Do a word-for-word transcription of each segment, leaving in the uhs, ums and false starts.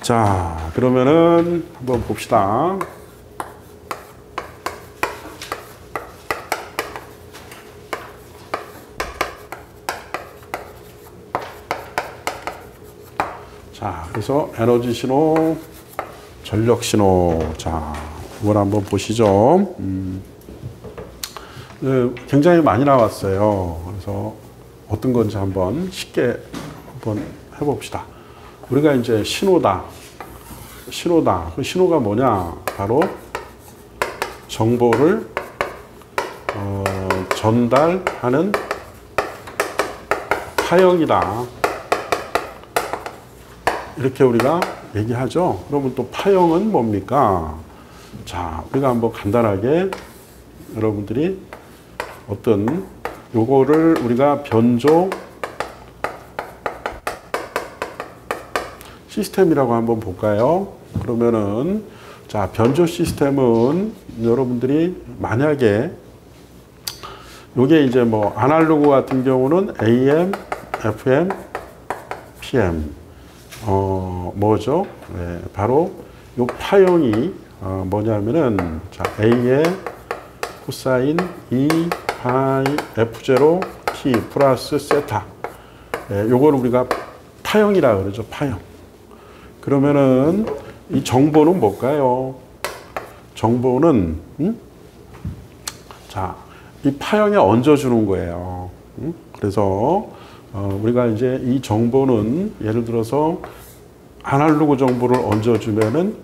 자, 그러면은 한번 봅시다. 자, 그래서 에너지 신호, 전력 신호. 자, 이걸 한번 보시죠. 음, 네, 굉장히 많이 나왔어요. 그래서 어떤 건지 한번 쉽게 한번 해봅시다. 우리가 이제 신호다. 신호다. 그 신호가 뭐냐? 바로 정보를 어, 전달하는 파형이다. 이렇게 우리가 얘기하죠. 그러면 또 파형은 뭡니까? 자, 우리가 한번 간단하게 여러분들이 어떤 요거를 우리가 변조 시스템이라고 한번 볼까요? 그러면은 자, 변조 시스템은 여러분들이 만약에 요게 이제 뭐 아날로그 같은 경우는 에이엠, 에프엠, 피엠 어 뭐죠? 네, 바로 요 파형이 어, 뭐냐면은 자, A의 코사인 E 파이 에프 제로 T 플러스 세타. 네, 요걸 우리가 파형이라 그러죠. 파형. 그러면은 이 정보는 뭘까요? 정보는 음? 자, 이 파형에 얹어주는 거예요. 음? 그래서 어, 우리가 이제 이 정보는 예를 들어서 아날로그 정보를 얹어주면은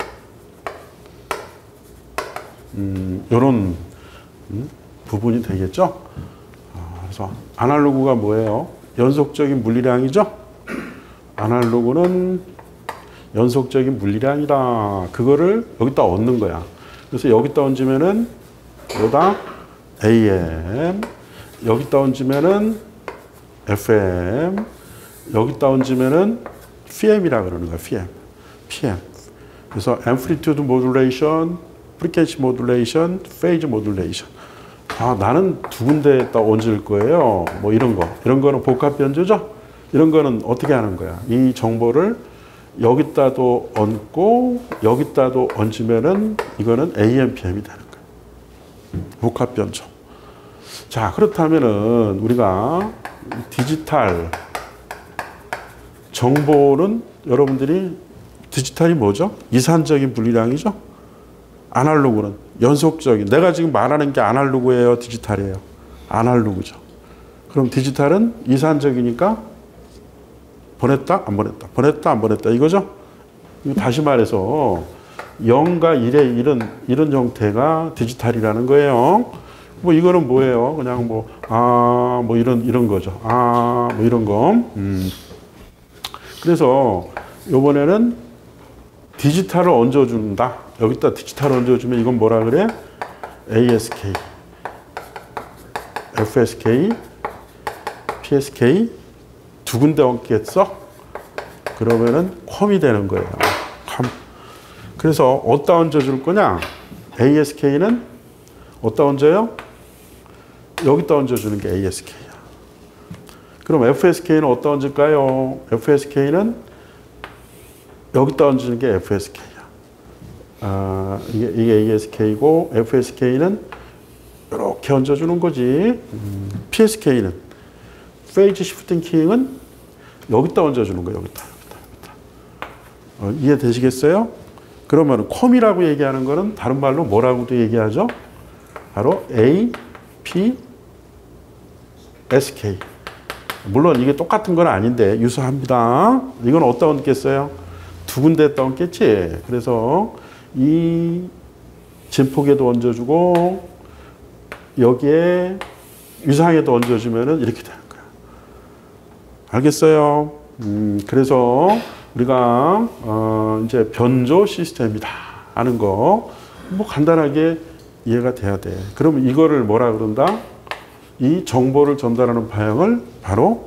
음, 이런 음, 부분이 되겠죠. 어, 그래서 아날로그가 뭐예요? 연속적인 물리량이죠. 아날로그는 연속적인 물리량이다. 그거를 여기다 얹는 거야. 그래서 여기다 얹으면은 뭐다? 에이엠. 여기다 얹으면은 에프엠. 여기다 얹으면은 피엠이라 그러는 거야. 피엠. 피엠. 그래서 amplitude modulation, frequency modulation, phase modulation. 아, 나는 두 군데에다 얹을 거예요. 뭐 이런 거. 이런 거는 복합 변조죠. 이런 거는 어떻게 하는 거야? 이 정보를 여기다도 얹고 여기다도 얹으면은 이거는 에이엠, 피엠이 되는 거야. 복합 변조. 자, 그렇다면은 우리가 디지털 정보는 여러분들이 디지털이 뭐죠? 이산적인 분리량이죠? 아날로그는 연속적인. 내가 지금 말하는 게 아날로그예요, 디지털이에요? 아날로그죠. 그럼 디지털은 이산적이니까 보냈다, 안 보냈다, 보냈다, 안 보냈다 이거죠? 다시 말해서 영과 일의 이런 이런 형태가 디지털이라는 거예요. 뭐 이거는 뭐예요? 그냥 뭐 아, 뭐 이런 이런 거죠. 아, 뭐 이런 거. 음. 그래서 이번에는 디지털을 얹어준다. 여기다 디지털 얹어주면 이건 뭐라 그래? 에이에스케이, 에프에스케이, 피에스케이 두 군데 얹겠어? 그러면은 컴이 되는 거예요. 컴. 그래서 어디다 얹어줄 거냐? 에이에스케이는 어디다 얹어요? 여기다 얹어주는 게 에이에스케이야. 그럼 에프에스케이는 어디다 얹을까요? 에프에스케이는 여기다 얹는 게 에프에스케이야. 아, 이게, 이게 에이에스케이고 에프에스케이는 이렇게 얹어주는 거지. 음, 피에스케이는 페이즈 시프팅 키잉은 여기다 얹어주는 거예요. 여기다, 여기다, 여기다. 어, 이해되시겠어요? 그러면 컴이라고 얘기하는 거는 다른 말로 뭐라고도 얘기하죠? 바로 A, P, 에스케이. 물론 이게 똑같은 건 아닌데 유사합니다. 이건 어디다 얹겠어요? 두 군데에다 얹겠지. 그래서 이 진폭에도 얹어주고 여기에 유상에도 얹어주면은 이렇게 되는 거야. 알겠어요? 음, 그래서 우리가 어 이제 변조 시스템이다 하는 거 뭐 간단하게 이해가 돼야 돼. 그러면 이거를 뭐라 그런다? 이 정보를 전달하는 파형을 바로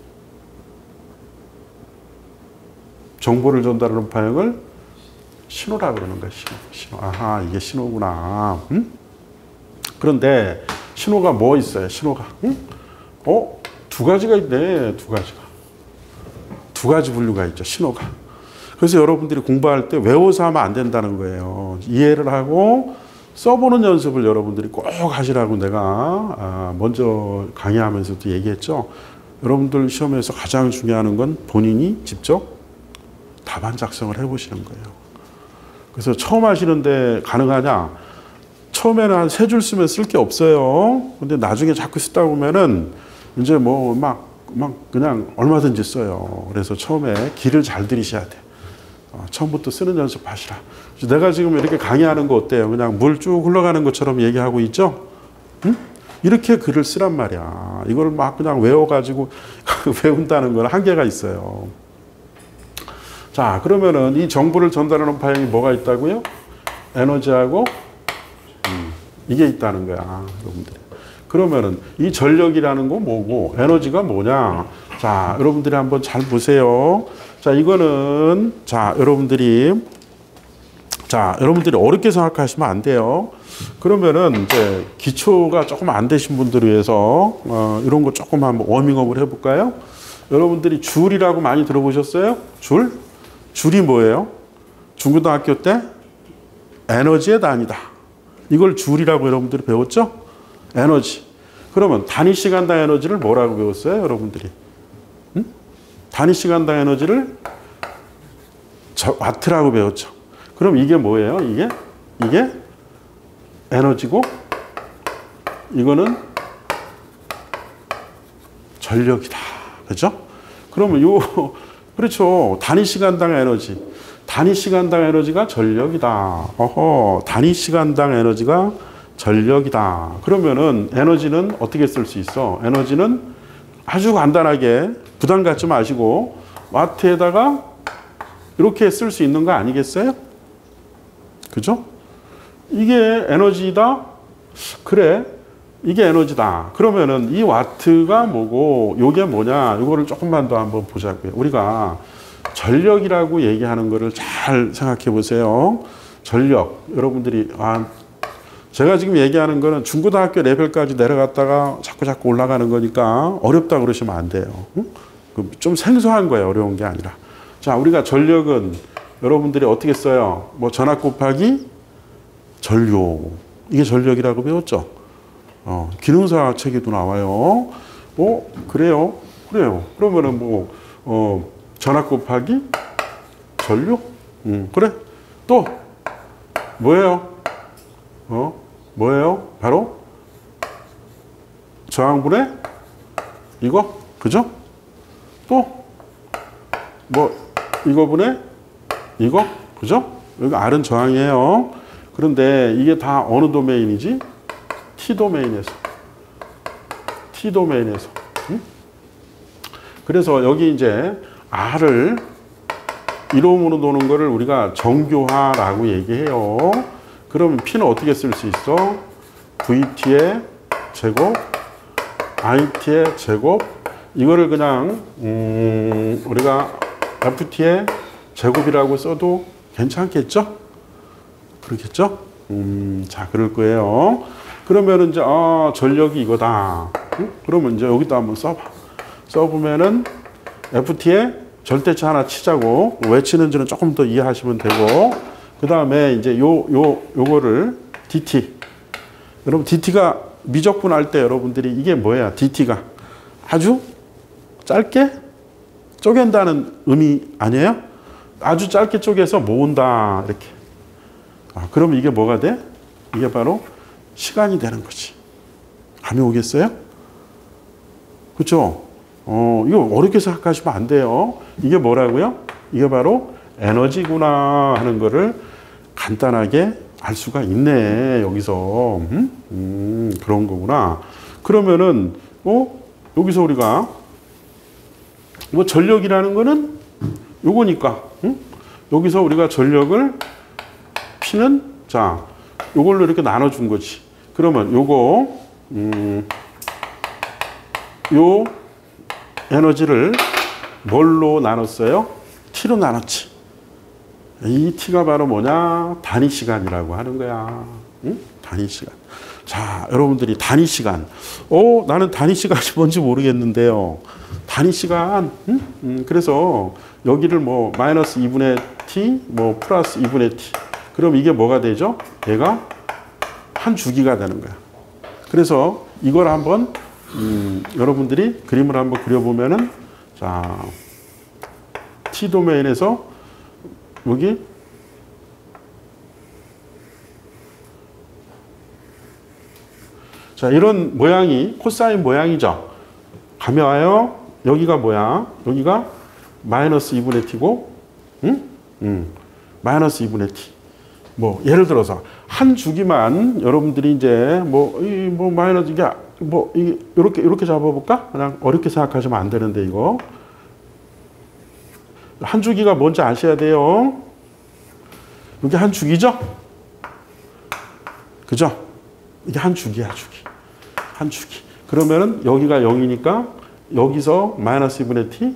정보를 전달하는 파형을 신호라 그러는 거야. 신호. 신호. 아하, 이게 신호구나. 응? 그런데 신호가 뭐 있어요? 신호가. 응? 어? 두 가지가 있네. 두 가지가. 두 가지 분류가 있죠. 신호가. 그래서 여러분들이 공부할 때 외워서 하면 안 된다는 거예요. 이해를 하고 써보는 연습을 여러분들이 꼭 하시라고 내가 먼저 강의하면서도 얘기했죠. 여러분들 시험에서 가장 중요한 건 본인이 직접 답안 작성을 해보시는 거예요. 그래서 처음 하시는데 가능하냐? 처음에는 한 세 줄 쓰면 쓸 게 없어요. 근데 나중에 자꾸 쓰다 보면은 이제 뭐 막, 막 그냥 얼마든지 써요. 그래서 처음에 길을 잘 들이셔야 돼. 어, 처음부터 쓰는 연습 하시라. 내가 지금 이렇게 강의하는 거 어때요? 그냥 물 쭉 흘러가는 것처럼 얘기하고 있죠? 응? 이렇게 글을 쓰란 말이야. 이걸 막 그냥 외워가지고 외운다는 건 한계가 있어요. 자, 그러면은 이 정보를 전달하는 파형이 뭐가 있다고요? 에너지하고 음, 이게 있다는 거야, 여러분들. 그러면은 이 전력이라는 건 뭐고 에너지가 뭐냐? 자, 여러분들이 한번 잘 보세요. 자, 이거는 자, 여러분들이 자, 여러분들이 어렵게 생각하시면 안 돼요. 그러면은 이제 기초가 조금 안 되신 분들을 위해서 어, 이런 거 조금 한번 워밍업을 해볼까요? 여러분들이 줄이라고 많이 들어보셨어요? 줄? 줄이 뭐예요? 중고등학교 때 에너지의 단위다. 이걸 줄이라고 여러분들이 배웠죠? 에너지. 그러면 단위 시간당 에너지를 뭐라고 배웠어요? 여러분들이. 응? 단위 시간당 에너지를 저, 와트라고 배웠죠. 그럼 이게 뭐예요? 이게? 이게 에너지고 이거는 전력이다. 그죠? 그러면 요, 그렇죠. 단위 시간당 에너지. 단위 시간당 에너지가 전력이다. 어허, 단위 시간당 에너지가 전력이다. 그러면은 에너지는 어떻게 쓸 수 있어? 에너지는 아주 간단하게 부담 갖지 마시고 와트에다가 이렇게 쓸 수 있는 거 아니겠어요? 그죠? 이게 에너지다? 그래. 이게 에너지다. 그러면은 이 와트가 뭐고 요게 뭐냐? 이거를 조금만 더 한번 보자고요. 우리가 전력이라고 얘기하는 거를 잘 생각해 보세요. 전력. 여러분들이 아 제가 지금 얘기하는 거는 중고등학교 레벨까지 내려갔다가 자꾸 자꾸 올라가는 거니까 어렵다 그러시면 안 돼요. 좀 생소한 거예요. 어려운 게 아니라. 자, 우리가 전력은 여러분들이 어떻게 써요? 뭐 전압 곱하기 전류. 이게 전력이라고 배웠죠? 어, 기능사 책에도 나와요. 어, 그래요? 그래요. 그러면은 뭐, 어, 전압 곱하기 전류? 음, 그래. 또, 뭐예요? 어, 뭐예요? 바로 저항분의 이거? 그죠? 또, 뭐, 이거분의 이거? 그죠? 여기 R은 저항이에요. 그런데 이게 다 어느 도메인이지? T 도메인에서. T 도메인에서. 응? 그래서 여기 이제 R을 이로움으로 도는 거를 우리가 정교화라고 얘기해요. 그러면 P는 어떻게 쓸 수 있어? 브이티의 제곱, 아이티의 제곱. 이거를 그냥 음, 우리가 에프티의 제곱이라고 써도 괜찮겠죠? 그렇겠죠? 음, 자, 그럴 거예요. 그러면 이제, 아, 전력이 이거다. 응? 그러면 이제 여기다 한번 써봐. 써보면은 에프티에 절대차 하나 치자고. 왜 치는지는 조금 더 이해하시면 되고. 그 다음에 이제 요, 요, 요거를 디티. 여러분, 디티가 미적분 할 때 여러분들이 이게 뭐야? 디티가 아주 짧게 쪼갠다는 의미 아니에요? 아주 짧게 쪼개서 모은다. 이렇게. 아, 그러면 이게 뭐가 돼? 이게 바로 시간이 되는 거지. 감이 오겠어요? 그렇죠? 어, 이거 어렵게 생각하시면 안 돼요. 이게 뭐라고요? 이게 바로 에너지구나 하는 거를 간단하게 알 수가 있네. 여기서. 음? 음, 그런 거구나. 그러면은 어? 여기서 우리가 뭐 전력이라는 거는 요거니까. 응? 여기서 우리가 전력을 P는 자, 요걸로 이렇게 나눠준 거지. 그러면 요거 음, 요 에너지를 뭘로 나눴어요? T로 나눴지. 이 T가 바로 뭐냐? 단위 시간이라고 하는 거야. 응? 단위 시간. 자, 여러분들이 단위 시간. 어, 나는 단위 시간이 뭔지 모르겠는데요. 단위 시간. 응? 음, 그래서 여기를 뭐 마이너스 이분의 t, 뭐 플러스 이분의 t. 그럼 이게 뭐가 되죠? 얘가 한 주기가 되는 거야. 그래서 이걸 한번 음, 여러분들이 그림을 한번 그려보면은 자 t 도메인에서 여기 자 이런 모양이 코사인 모양이죠. 가면 와요. 여기가 뭐야? 여기가 마이너스 이분의 t고, 응? 응. 마이너스 이분의 t. 뭐 예를 들어서 한 주기만 여러분들이 이제 뭐 이 뭐 마이너스 이게 뭐 이 이렇게 이렇게 잡아볼까? 그냥 어렵게 생각하시면 안 되는데 이거 한 주기가 뭔지 아셔야 돼요. 이게 한 주기죠? 그죠? 이게 한 주기야 주기. 한 주기. 그러면은 여기가 영이니까 여기서 마이너스 이분의 t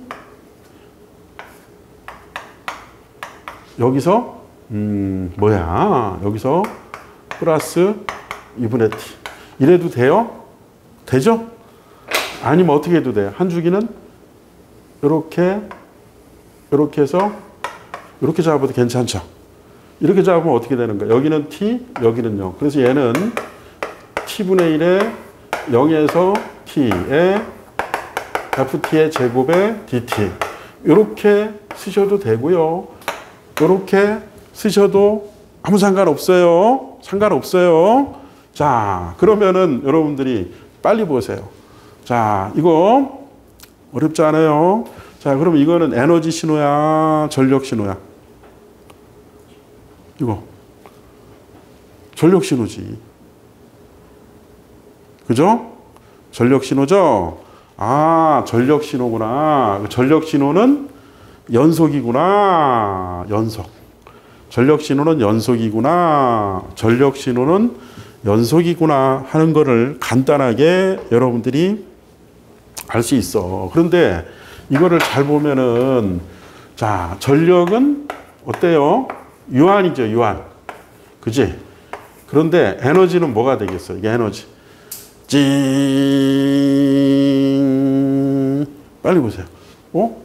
여기서 음 뭐야 여기서 플러스 이분의 t 이래도 돼요? 되죠? 아니면 어떻게 해도 돼요? 한 주기는 이렇게 이렇게 해서 이렇게 잡아도 괜찮죠? 이렇게 잡으면 어떻게 되는 거야? 여기는 t 여기는 영. 그래서 얘는 t분의 일에 영에서 t에 ft의 제곱에 dt 이렇게 쓰셔도 되고요. 이렇게 쓰셔도 아무 상관없어요. 상관없어요. 자, 그러면은 여러분들이 빨리 보세요. 자, 이거 어렵지 않아요. 자, 그럼 이거는 에너지 신호야, 전력 신호야? 이거 전력 신호지. 그죠? 전력 신호죠? 아, 전력 신호구나. 전력 신호는 연속이구나. 연속. 전력 신호는 연속이구나. 전력 신호는 연속이구나 하는 거를 간단하게 여러분들이 알 수 있어. 그런데 이거를 잘 보면은 자, 전력은 어때요? 유한이죠, 유한. 그지? 그런데 에너지는 뭐가 되겠어? 이게 에너지. 찡. 빨리 보세요. 어?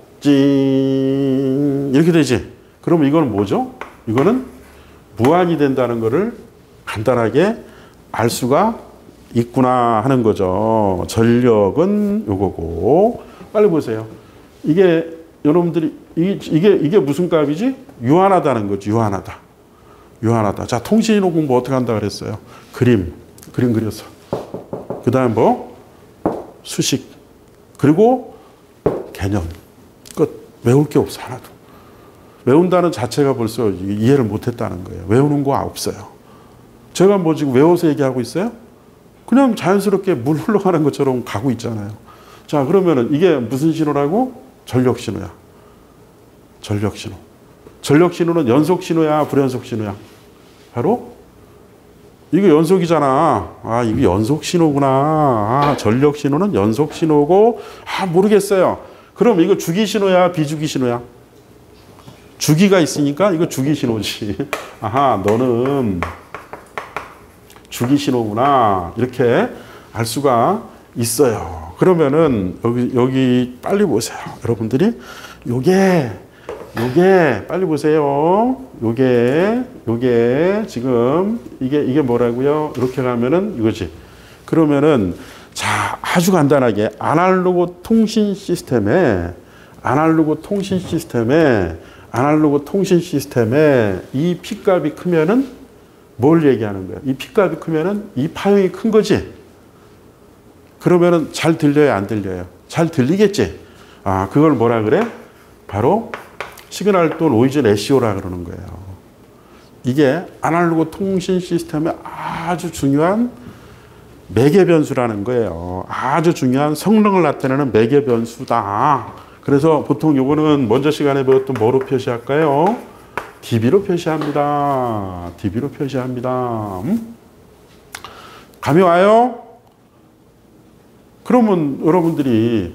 찡. 이렇게 되지? 그럼 이거는 뭐죠? 이거는 무한이 된다는 것을 간단하게 알 수가 있구나 하는 거죠. 전력은 요거고. 빨리 보세요. 이게 여러분들이 이게 이게, 이게 무슨 값이지? 유한하다는 거지. 유한하다. 유한하다. 자, 통신인호 공부 어떻게 한다 그랬어요? 그림. 그림 그려서. 그 다음 뭐? 수식. 그리고 개념. 끝. 외울 게 없어. 하나도. 외운다는 자체가 벌써 이해를 못했다는 거예요. 외우는 거 없어요. 제가 뭐 지금 외워서 얘기하고 있어요? 그냥 자연스럽게 물 흘러가는 것처럼 가고 있잖아요. 자, 그러면은 이게 무슨 신호라고? 전력 신호야. 전력 신호. 전력 신호는 연속 신호야, 불연속 신호야? 바로 이거 연속이잖아. 아, 이거 연속 신호구나. 아, 전력 신호는 연속 신호고, 아, 모르겠어요. 그럼 이거 주기 신호야, 비주기 신호야? 주기가 있으니까 이거 주기 신호지. 아하, 너는 주기 신호구나. 이렇게 알 수가 있어요. 그러면은 여기, 여기 빨리 보세요. 여러분들이 요게, 요게 빨리 보세요. 요게, 요게 지금 이게, 이게 뭐라고요? 이렇게 가면은 이거지. 그러면은 자, 아주 간단하게 아날로그 통신 시스템에 아날로그 통신 시스템에 아날로그 통신 시스템에 이 P값이 크면은 뭘 얘기하는 거야? 이 P값이 크면은 이 파형이 큰 거지? 그러면은 잘 들려요? 안 들려요? 잘 들리겠지? 아, 그걸 뭐라 그래? 바로 시그널 또 노이즈 레시오라 그러는 거예요. 이게 아날로그 통신 시스템의 아주 중요한 매개 변수라는 거예요. 아주 중요한 성능을 나타내는 매개 변수다. 그래서 보통 요거는 먼저 시간에 배웠던 뭐로 표시할까요? 디비로 표시합니다. 디비로 표시합니다. 음? 감이 와요? 그러면 여러분들이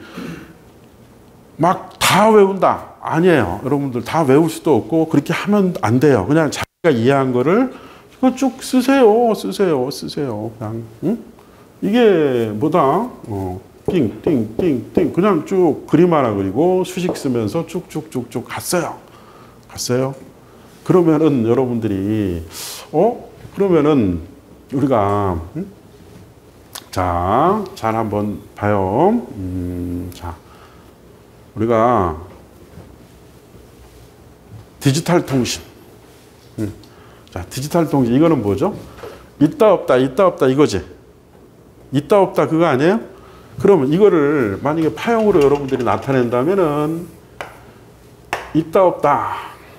막 다 외운다. 아니에요. 여러분들 다 외울 수도 없고 그렇게 하면 안 돼요. 그냥 자기가 이해한 거를 이거 쭉 쓰세요. 쓰세요. 쓰세요. 그냥 응? 이게 뭐다? 어. 띵, 띵, 띵, 띵. 그냥 쭉 그림 하나 그리고 수식 쓰면서 쭉쭉쭉쭉 갔어요. 갔어요. 그러면은 여러분들이, 어? 그러면은 우리가, 음? 자, 잘 한번 봐요. 음, 자, 우리가 디지털 통신. 음. 자, 디지털 통신. 이거는 뭐죠? 있다, 없다, 있다, 없다, 이거지. 있다, 없다, 그거 아니에요? 그러면 이거를 만약에 파형으로 여러분들이 나타낸다면은 있다, 없다.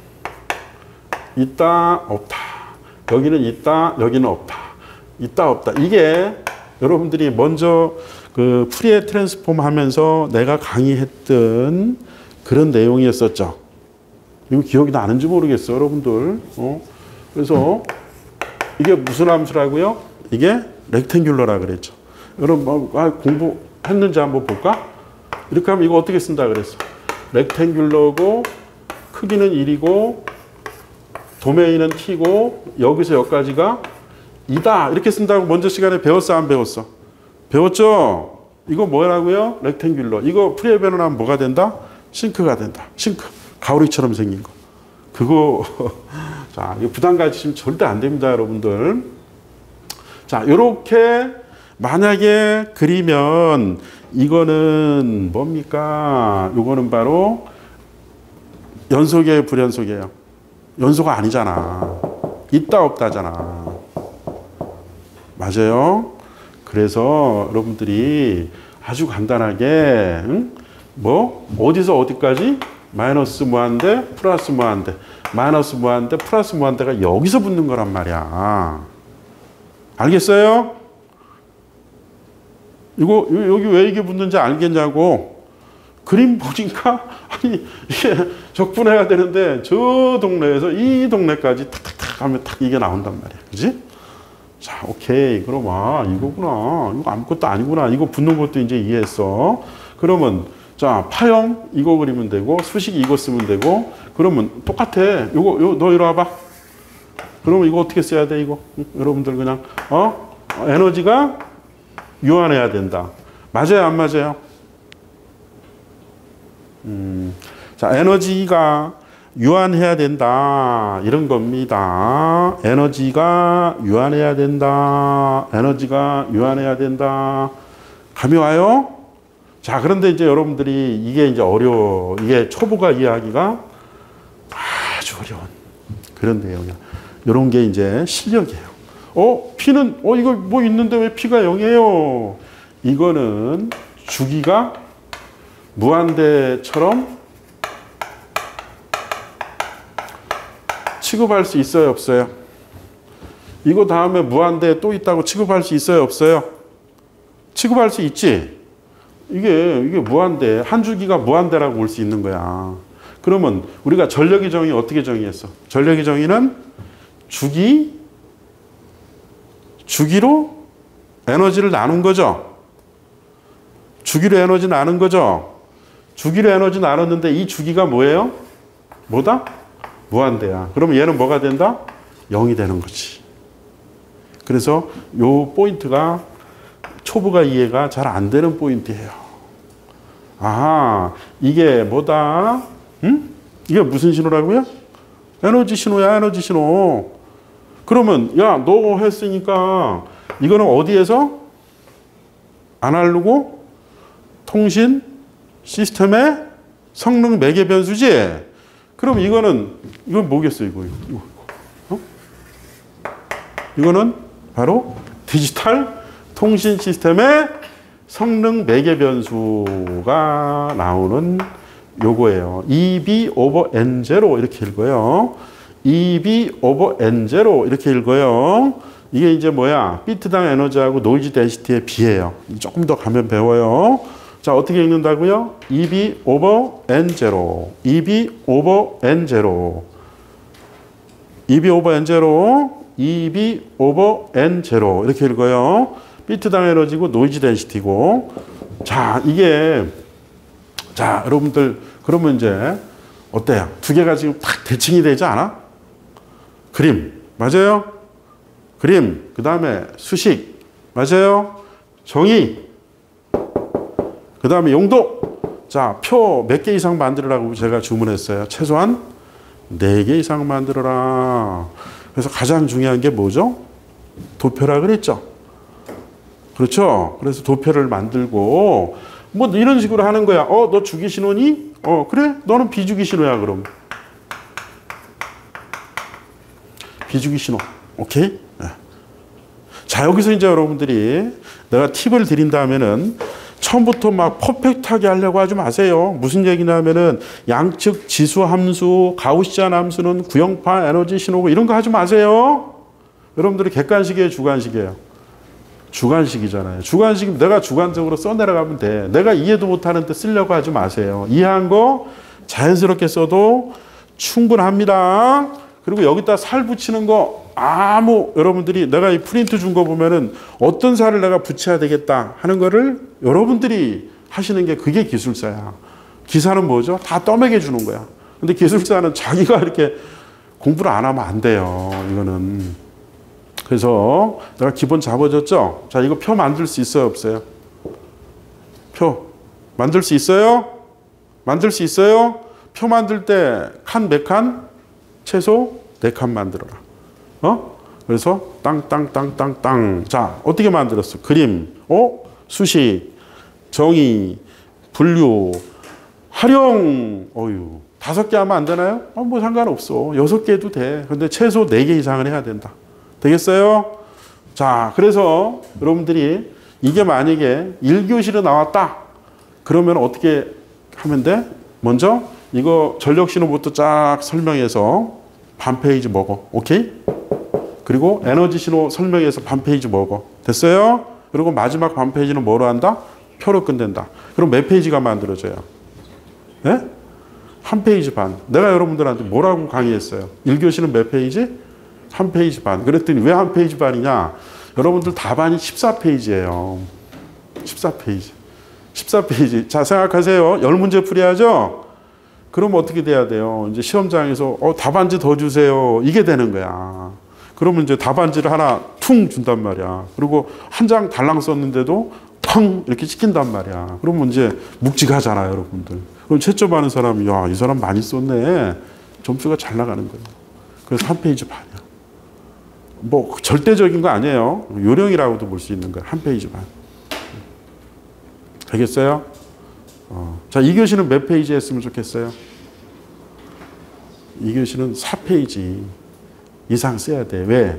있다, 없다. 여기는 있다, 여기는 없다. 있다, 없다. 이게 여러분들이 먼저 그 프리에 트랜스폼 하면서 내가 강의했던 그런 내용이었었죠. 이거 기억이 나는지 모르겠어요, 여러분들. 어? 그래서 이게 무슨 함수라고요? 이게 렉탱귤러라 그랬죠. 여러분 뭐, 아, 공부했는지 한번 볼까? 이렇게 하면 이거 어떻게 쓴다 그랬어? 렉탱귤러고 크기는 일이고 도메인은 t고 여기서 여기까지가 이다 이렇게 쓴다고 먼저 시간에 배웠어 안 배웠어? 배웠죠? 이거 뭐라고요? 렉탱귤러. 이거 프리에 변환하면 뭐가 된다? 싱크가 된다. 싱크. 가오리처럼 생긴 거. 그거 자, 이거 부담 가지시면 절대 안 됩니다, 여러분들. 자, 요렇게 만약에 그리면 이거는 뭡니까? 요거는 바로 연속이에요, 불연속이에요? 연소가 아니잖아. 있다 없다잖아. 맞아요? 그래서 여러분들이 아주 간단하게 응? 뭐 어디서 어디까지 마이너스 무한대 플러스 무한대 마이너스 무한대 플러스 무한대가 여기서 붙는 거란 말이야. 알겠어요? 이거 여기 왜 이게 붙는지 알겠냐고. 그림 보니까 아니 이게 적분해야 되는데 저 동네에서 이 동네까지 탁탁탁 하면 탁 이게 나온단 말이야. 그지? 자, 오케이. 그럼 아 이거구나. 이거 아무것도 아니구나. 이거 붙는 것도 이제 이해했어. 그러면 자, 파형 이거 그리면 되고 수식 이거 쓰면 되고 그러면 똑같아. 요거 요 너 이리 와봐. 그러면 이거 어떻게 써야 돼 이거? 응? 여러분들 그냥 어? 에너지가 유한해야 된다. 맞아요, 안 맞아요? 음, 자, 에너지가 유한해야 된다. 이런 겁니다. 에너지가 유한해야 된다. 에너지가 유한해야 된다. 감이 와요? 자, 그런데 이제 여러분들이 이게 이제 어려워. 이게 초보가 이해하기가 아주 어려운 그런 내용이야. 이런 게 이제 실력이에요. 어, P는, 어, 이거 뭐 있는데 왜 P가 영이에요? 이거는 주기가 무한대처럼 취급할 수 있어요, 없어요? 이거 다음에 무한대 또 있다고 취급할 수 있어요, 없어요? 취급할 수 있지? 이게, 이게 무한대, 한 주기가 무한대라고 볼 수 있는 거야. 그러면 우리가 전력의 정의 어떻게 정의했어? 전력의 정의는 주기, 주기로 에너지를 나눈 거죠? 주기로 에너지 나눈 거죠? 주기로 에너지 나눴는데 이 주기가 뭐예요? 뭐다? 무한대야. 그러면 얘는 뭐가 된다? 영이 되는 거지. 그래서 요 포인트가 초보가 이해가 잘 안 되는 포인트예요. 아하, 이게 뭐다? 응? 이게 무슨 신호라고요? 에너지 신호야, 에너지 신호. 그러면 야, 너 했으니까 이거는 어디에서? 아날로그 통신 시스템의 성능 매개 변수지? 그럼 이거는 이건 뭐겠어, 이거, 이거, 이거. 어? 이거는 바로 디지털 통신 시스템의 성능 매개 변수가 나오는 요거예요. 이비 오버 엔 제로 이렇게 읽어요. 이비 오버 엔 제로 이렇게 읽어요. 이게 이제 뭐야? 비트당 에너지하고 노이즈 덴시티의 비예요. 조금 더 가면 배워요. 자, 어떻게 읽는다고요? 이비 오버 엔 제로. 이비 오버 엔 제로. 이비 오버 엔 제로. 이비 오버 엔 제로. 이렇게 읽어요. 비트당 에너지고 노이즈 덴시티고. 자, 이게 자, 여러분들 그러면 이제 어때요? 두 개가 지금 딱 대칭이 되지 않아? 그림. 맞아요? 그림. 그다음에 수식. 맞아요? 정의. 그 다음에 용도. 자, 표 몇 개 이상 만들으라고 제가 주문했어요. 최소한 네 개 이상 만들어라. 그래서 가장 중요한 게 뭐죠? 도표라 그랬죠. 그렇죠. 그래서 도표를 만들고 뭐 이런 식으로 하는 거야. 어, 너 주기 신호니? 어, 그래? 너는 비주기 신호야, 그럼. 비주기 신호. 오케이? 네. 자, 여기서 이제 여러분들이 내가 팁을 드린다면은 처음부터 막 퍼펙트하게 하려고 하지 마세요. 무슨 얘기냐면은 양측 지수 함수, 가우시안 함수는 구형파 에너지 신호고 이런 거 하지 마세요. 여러분들이 객관식이에요, 주관식이에요? 주관식이잖아요. 주관식이면 내가 주관적으로 써내려가면 돼. 내가 이해도 못하는데 쓰려고 하지 마세요. 이해한 거 자연스럽게 써도 충분합니다. 그리고 여기다 살 붙이는 거 아무 여러분들이 내가 이 프린트 준 거 보면은 어떤 살을 내가 붙여야 되겠다 하는 거를 여러분들이 하시는 게 그게 기술사야. 기사는 뭐죠? 다 떠먹여 주는 거야. 근데 기술사는 자기가 이렇게 공부를 안 하면 안 돼요. 이거는. 그래서 내가 기본 잡아줬죠? 자, 이거 표 만들 수 있어요, 없어요? 표 만들 수 있어요? 만들 수 있어요? 표 만들 때 칸 몇 칸? 최소 네 칸 만들어라. 어? 그래서 땅, 땅, 땅, 땅, 땅. 자, 어떻게 만들었어? 그림, 어? 수식, 정의, 분류, 활용. 어유, 다섯 개 하면 안 되나요? 어, 뭐 상관없어. 여섯 개 해도 돼. 근데 최소 네 개 이상은 해야 된다. 되겠어요? 자, 그래서 여러분들이 이게 만약에 일 교시로 나왔다. 그러면 어떻게 하면 돼? 먼저 이거 전력 신호부터 쫙 설명해서 반 페이지 먹어. 오케이? 그리고 에너지 신호 설명해서 반 페이지 먹어. 됐어요? 그리고 마지막 반 페이지는 뭐로 한다? 표로 끝낸다. 그럼 몇 페이지가 만들어져요? 네? 한 페이지 반. 내가 여러분들한테 뭐라고 강의했어요? 일 교시는 몇 페이지? 한 페이지 반. 그랬더니 왜 한 페이지 반이냐? 여러분들 답안이 십사 페이지예요. 십사 페이지. 십사 페이지. 자, 생각하세요. 열 문제 풀이하죠? 그럼 어떻게 돼야 돼요? 이제 시험장에서 어, 답안지 더 주세요. 이게 되는 거야. 그러면 이제 답안지를 하나 퉁 준단 말이야. 그리고 한 장 달랑 썼는데도 팡 이렇게 찍힌단 말이야. 그러면 이제 묵직하잖아요, 여러분들. 그럼 채점하는 사람이 야, 이 사람 많이 썼네. 점수가 잘 나가는 거예요. 그래서 한 페이지 반이야. 뭐 절대적인 거 아니에요. 요령이라고도 볼 수 있는 거예요. 한 페이지 반. 되겠어요? 어. 자, 이 교시는 몇 페이지 했으면 좋겠어요? 이 교시는 사 페이지 이상 써야 돼. 왜?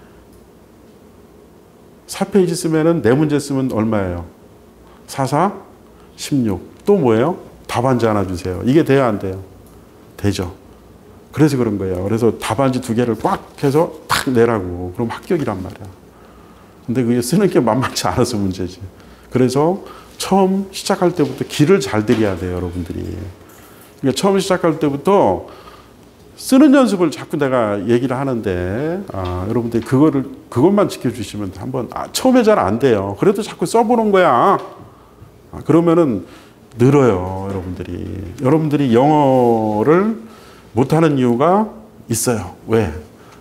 사 페이지 쓰면은 네 문제 쓰면 얼마예요? 사, 사, 십육. 또 뭐예요? 답안지 하나 주세요. 이게 돼야 안 돼요? 되죠. 그래서 그런 거예요. 그래서 답안지 두 개를 꽉 해서 탁 내라고. 그럼 합격이란 말이야. 근데 그게 쓰는 게 만만치 않아서 문제지. 그래서 처음 시작할 때부터 길을 잘 들여야 돼요, 여러분들이. 그러니까 처음 시작할 때부터 쓰는 연습을 자꾸 내가 얘기를 하는데, 아, 여러분들이 그거를, 그것만 지켜주시면 한번, 아, 처음에 잘 안 돼요. 그래도 자꾸 써보는 거야. 아, 그러면은 늘어요, 여러분들이. 여러분들이 영어를 못하는 이유가 있어요. 왜?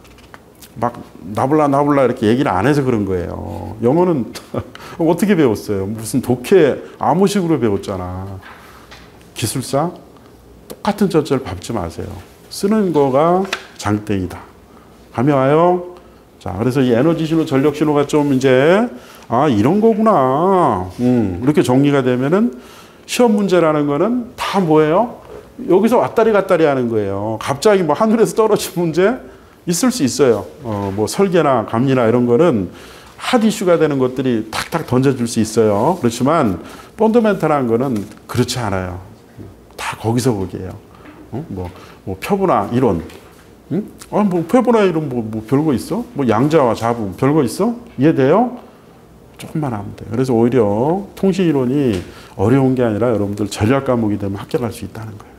막 나불라 나불라 이렇게 얘기를 안 해서 그런 거예요. 영어는 어떻게 배웠어요? 무슨 독해 아무식으로 배웠잖아. 기술사 똑같은 젖을 밟지 마세요. 쓰는 거가 장땡이다. 감이 와요? 자, 그래서 이 에너지 신호, 전력 신호가 좀 이제 아, 이런 거구나. 음, 이렇게 정리가 되면은 시험 문제라는 거는 다 뭐예요? 여기서 왔다리 갔다리 하는 거예요. 갑자기 뭐 하늘에서 떨어진 문제 있을 수 있어요. 어, 뭐 설계나 감리나 이런 거는 핫 이슈가 되는 것들이 탁탁 던져줄 수 있어요. 그렇지만 펀더멘탈한 거는 그렇지 않아요. 다 거기서 거기에요. 어? 뭐, 뭐 표본화 이론. 응? 아, 뭐 표본화 이론 뭐, 뭐 별거 있어? 뭐 양자와 자부 별거 있어? 이해돼요? 조금만 하면 돼요. 그래서 오히려 통신 이론이 어려운 게 아니라 여러분들 전략 과목이 되면 합격할 수 있다는 거예요.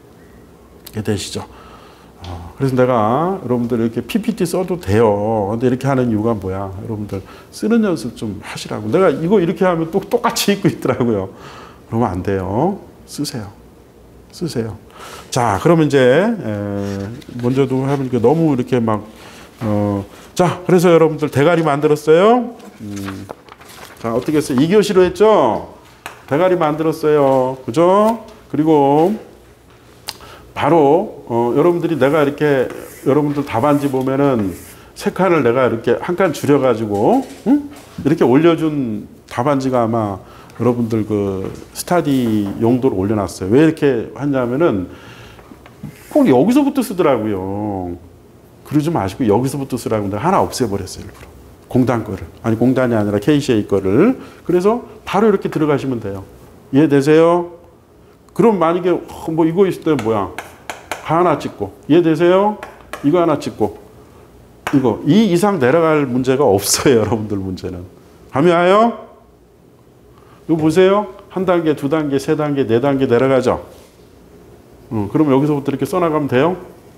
이해되시죠? 어, 그래서 내가 여러분들 이렇게 피피티 써도 돼요. 근데 이렇게 하는 이유가 뭐야? 여러분들 쓰는 연습 좀 하시라고. 내가 이거 이렇게 하면 또 똑같이 읽고 있더라고요. 그러면 안 돼요. 쓰세요. 쓰세요. 자, 그러면 이제 에, 먼저도 해보니까 너무 이렇게 막 어, 자, 그래서 여러분들 대가리 만들었어요. 음, 자, 어떻게 했어요? 이 교시로 했죠? 대가리 만들었어요. 그죠? 그리고 바로 어, 여러분들이 내가 이렇게 여러분들 답안지 보면은 세 칸을 내가 이렇게 한 칸 줄여가지고 응? 이렇게 올려준 답안지가 아마 여러분들 그 스타디 용도로 올려놨어요. 왜 이렇게 하냐면은 꼭 여기서부터 쓰더라고요. 그러지 마시고 여기서부터 쓰라고 내가 하나 없애버렸어요. 일부러. 공단 거를. 아니 공단이 아니라 케이씨에이 거를. 그래서 바로 이렇게 들어가시면 돼요. 이해되세요? 그럼 만약에 뭐 이거 있을 때 뭐야? 하나 찍고. 이해되세요? 이거 하나 찍고. 이거. 이 이상 내려갈 문제가 없어요. 여러분들 문제는. 감이 와요? 이거 보세요. 한 단계, 두 단계, 세 단계, 네 단계 내려가죠. 어, 그럼 여기서부터 이렇게 써나가면 돼요.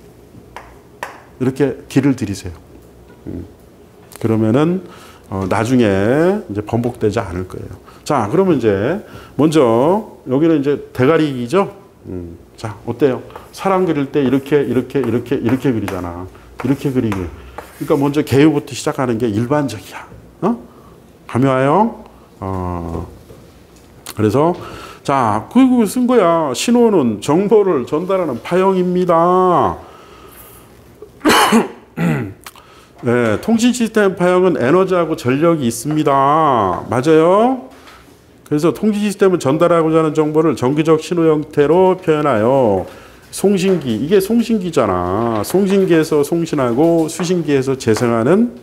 이렇게 길을 들이세요. 음. 그러면은 어, 나중에 이제 번복되지 않을 거예요. 자, 그러면 이제 먼저 여기는 이제 대가리죠. 음. 자, 어때요? 사람 그릴 때 이렇게 이렇게 이렇게 이렇게 그리잖아. 이렇게 그리기. 그러니까 먼저 개요부터 시작하는 게 일반적이야. 어? 감이 와요? 어. 그래서 자, 그거 쓴 거야. 신호는 정보를 전달하는 파형입니다. 네, 통신 시스템 파형은 에너지하고 전력이 있습니다. 맞아요? 그래서 통신 시스템은 전달하고자 하는 정보를 정기적 신호 형태로 표현하여 송신기, 이게 송신기잖아. 송신기에서 송신하고 수신기에서 재생하는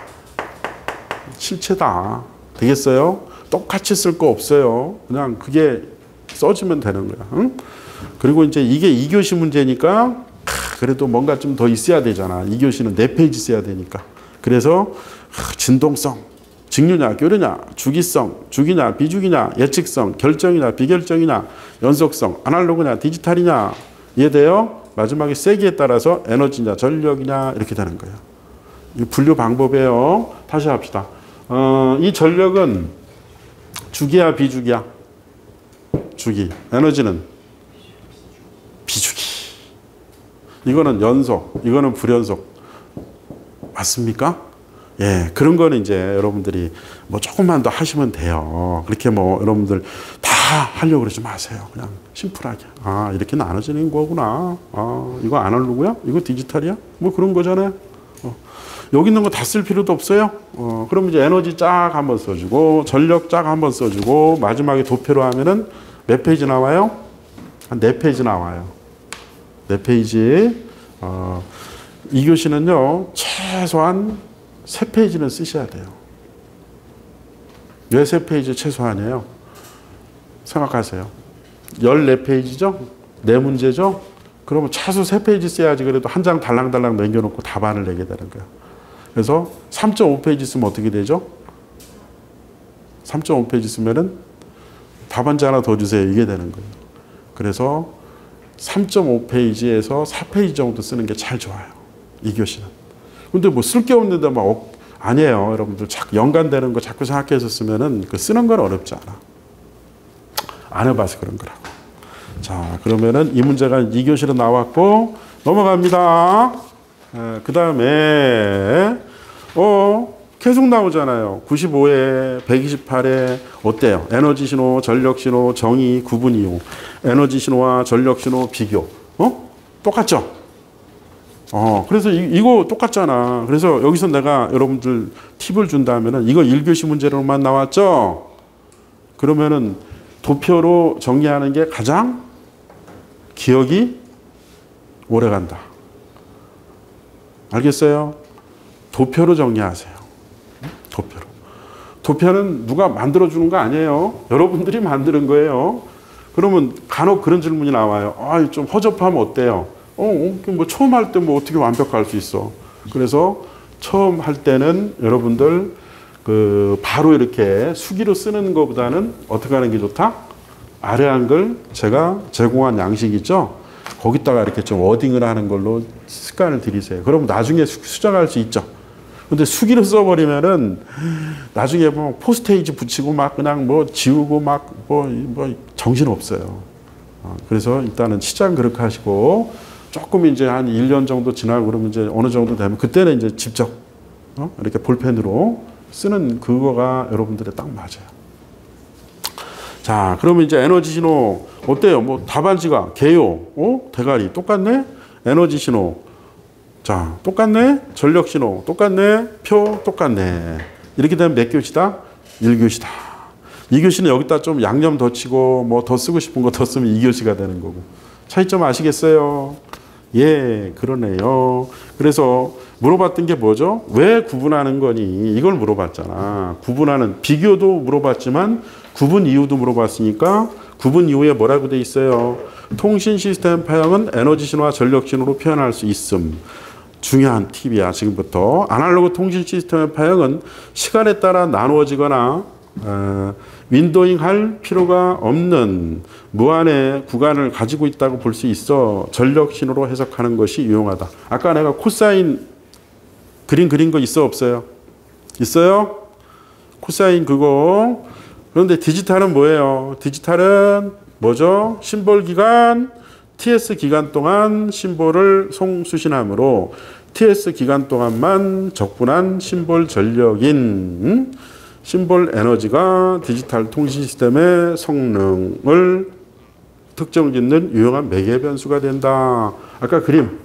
실체다. 되겠어요? 똑같이 쓸 거 없어요. 그냥 그게 써주면 되는 거야. 응? 그리고 이제 이게 이 교시 문제니까 그래도 뭔가 좀 더 있어야 되잖아. 이 교시는 네 페이지 써야 되니까. 그래서 진동성, 직류냐, 교류냐, 주기성, 주기냐, 비주기냐, 예측성, 결정이냐, 비결정이냐, 연속성, 아날로그냐, 디지털이냐. 이해돼요? 마지막에 세기에 따라서 에너지냐, 전력이냐 이렇게 되는 거예요. 이 분류 방법이에요. 다시 합시다. 어, 이 전력은 주기야, 비주기야? 주기. 에너지는 비주기. 이거는 연속, 이거는 불연속. 맞습니까? 예, 그런 거는 이제 여러분들이 뭐 조금만 더 하시면 돼요. 그렇게 뭐 여러분들 다 하려고 그러지 마세요. 그냥 심플하게. 아, 이렇게 나눠지는 거구나. 아, 이거 아날로그야? 이거 디지털이야? 뭐 그런 거잖아요. 어. 여기 있는 거 다 쓸 필요도 없어요. 어, 그럼 이제 에너지 쫙 한번 써주고, 전력 쫙 한번 써주고, 마지막에 도표로 하면은 몇 페이지 나와요? 한 네 페이지 나와요. 네 페이지. 어, 이 교시는요, 최소한 세 페이지는 쓰셔야 돼요. 왜 세 페이지 최소한이에요? 생각하세요. 열네 페이지죠? 네 문제죠? 그러면 차수 세 페이지 써야지 그래도 한 장 달랑달랑 남겨놓고 답안을 내게 되는 거예요. 그래서 삼 점 오 페이지 쓰면 어떻게 되죠? 삼 점 오 페이지 쓰면은 답안지 하나 더 주세요. 이게 되는 거예요. 그래서 삼 점 오 페이지에서 사 페이지 정도 쓰는 게 잘 좋아요. 이 교시는. 근데 뭐 쓸 게 없는데 막 어, 아니에요. 여러분들 자꾸 연관되는 거 자꾸 생각해서 쓰면은 그 쓰는 건 어렵지 않아. 안 해봐서 그런 거라고. 자, 그러면은 이 문제가 이 교시로 나왔고 넘어갑니다. 그 다음에 어 계속 나오잖아요. 구십오에 백이십팔에 어때요? 에너지 신호, 전력 신호, 정의, 구분 이용. 에너지 신호와 전력 신호 비교. 어? 똑같죠? 어, 그래서 이, 이거 똑같잖아. 그래서 여기서 내가 여러분들 팁을 준다면은 이거 일 교시 문제로만 나왔죠? 그러면은 도표로 정리하는 게 가장 기억이 오래 간다. 알겠어요? 도표로 정리하세요. 도표로. 도표는 누가 만들어주는 거 아니에요. 여러분들이 만드는 거예요. 그러면 간혹 그런 질문이 나와요. 아, 좀 허접하면 어때요? 어, 뭐 처음 할 때 뭐 어떻게 완벽할 수 있어? 그래서 처음 할 때는 여러분들 그 바로 이렇게 수기로 쓰는 것보다는 어떻게 하는 게 좋다? 아래 한글 제가 제공한 양식 있죠? 거기다가 이렇게 좀 워딩을 하는 걸로 습관을 들이세요. 그럼 나중에 수정할 수 있죠. 근데 수기로 써버리면은 나중에 뭐 포스테이지 붙이고 막 그냥 뭐 지우고 막 뭐 뭐 정신 없어요. 그래서 일단은 시작은 그렇게 하시고 조금 이제 한 일 년 정도 지나고 그러면 이제 어느 정도 되면 그때는 이제 직접 어? 이렇게 볼펜으로 쓰는 그거가 여러분들의 딱 맞아요. 자, 그러면 이제 에너지 신호 어때요? 뭐 답안지가 개요, 어? 대가리 똑같네? 에너지 신호. 자, 똑같네? 전력 신호 똑같네? 표 똑같네. 이렇게 되면 몇 교시다? 일 교시다. 이 교시는 여기다 좀 양념 더 치고 뭐 더 쓰고 싶은 거 더 쓰면 이 교시가 되는 거고. 차이점 아시겠어요? 예, 그러네요. 그래서 물어봤던 게 뭐죠? 왜 구분하는 거니? 이걸 물어봤잖아. 구분하는, 비교도 물어봤지만 구분 이유도 물어봤으니까 구분 이후에 뭐라고 돼 있어요? 통신 시스템 파형은 에너지 신호와 전력 신호로 표현할 수 있음. 중요한 팁이야, 지금부터. 아날로그 통신 시스템의 파형은 시간에 따라 나누어지거나 어, 윈도잉 할 필요가 없는 무한의 구간을 가지고 있다고 볼 수 있어 전력 신호로 해석하는 것이 유용하다. 아까 내가 코사인 그림 그린 거 있어 없어요? 있어요? 코사인 그거. 그런데 디지털은 뭐예요? 디지털은 뭐죠? 심볼 기간, 티에스 기간 동안 심볼을 송수신함으로 티에스 기간 동안만 적분한 심볼 전력인 심볼 에너지가 디지털 통신 시스템의 성능을 특정을 짓는 유용한 매개 변수가 된다. 아까 그림.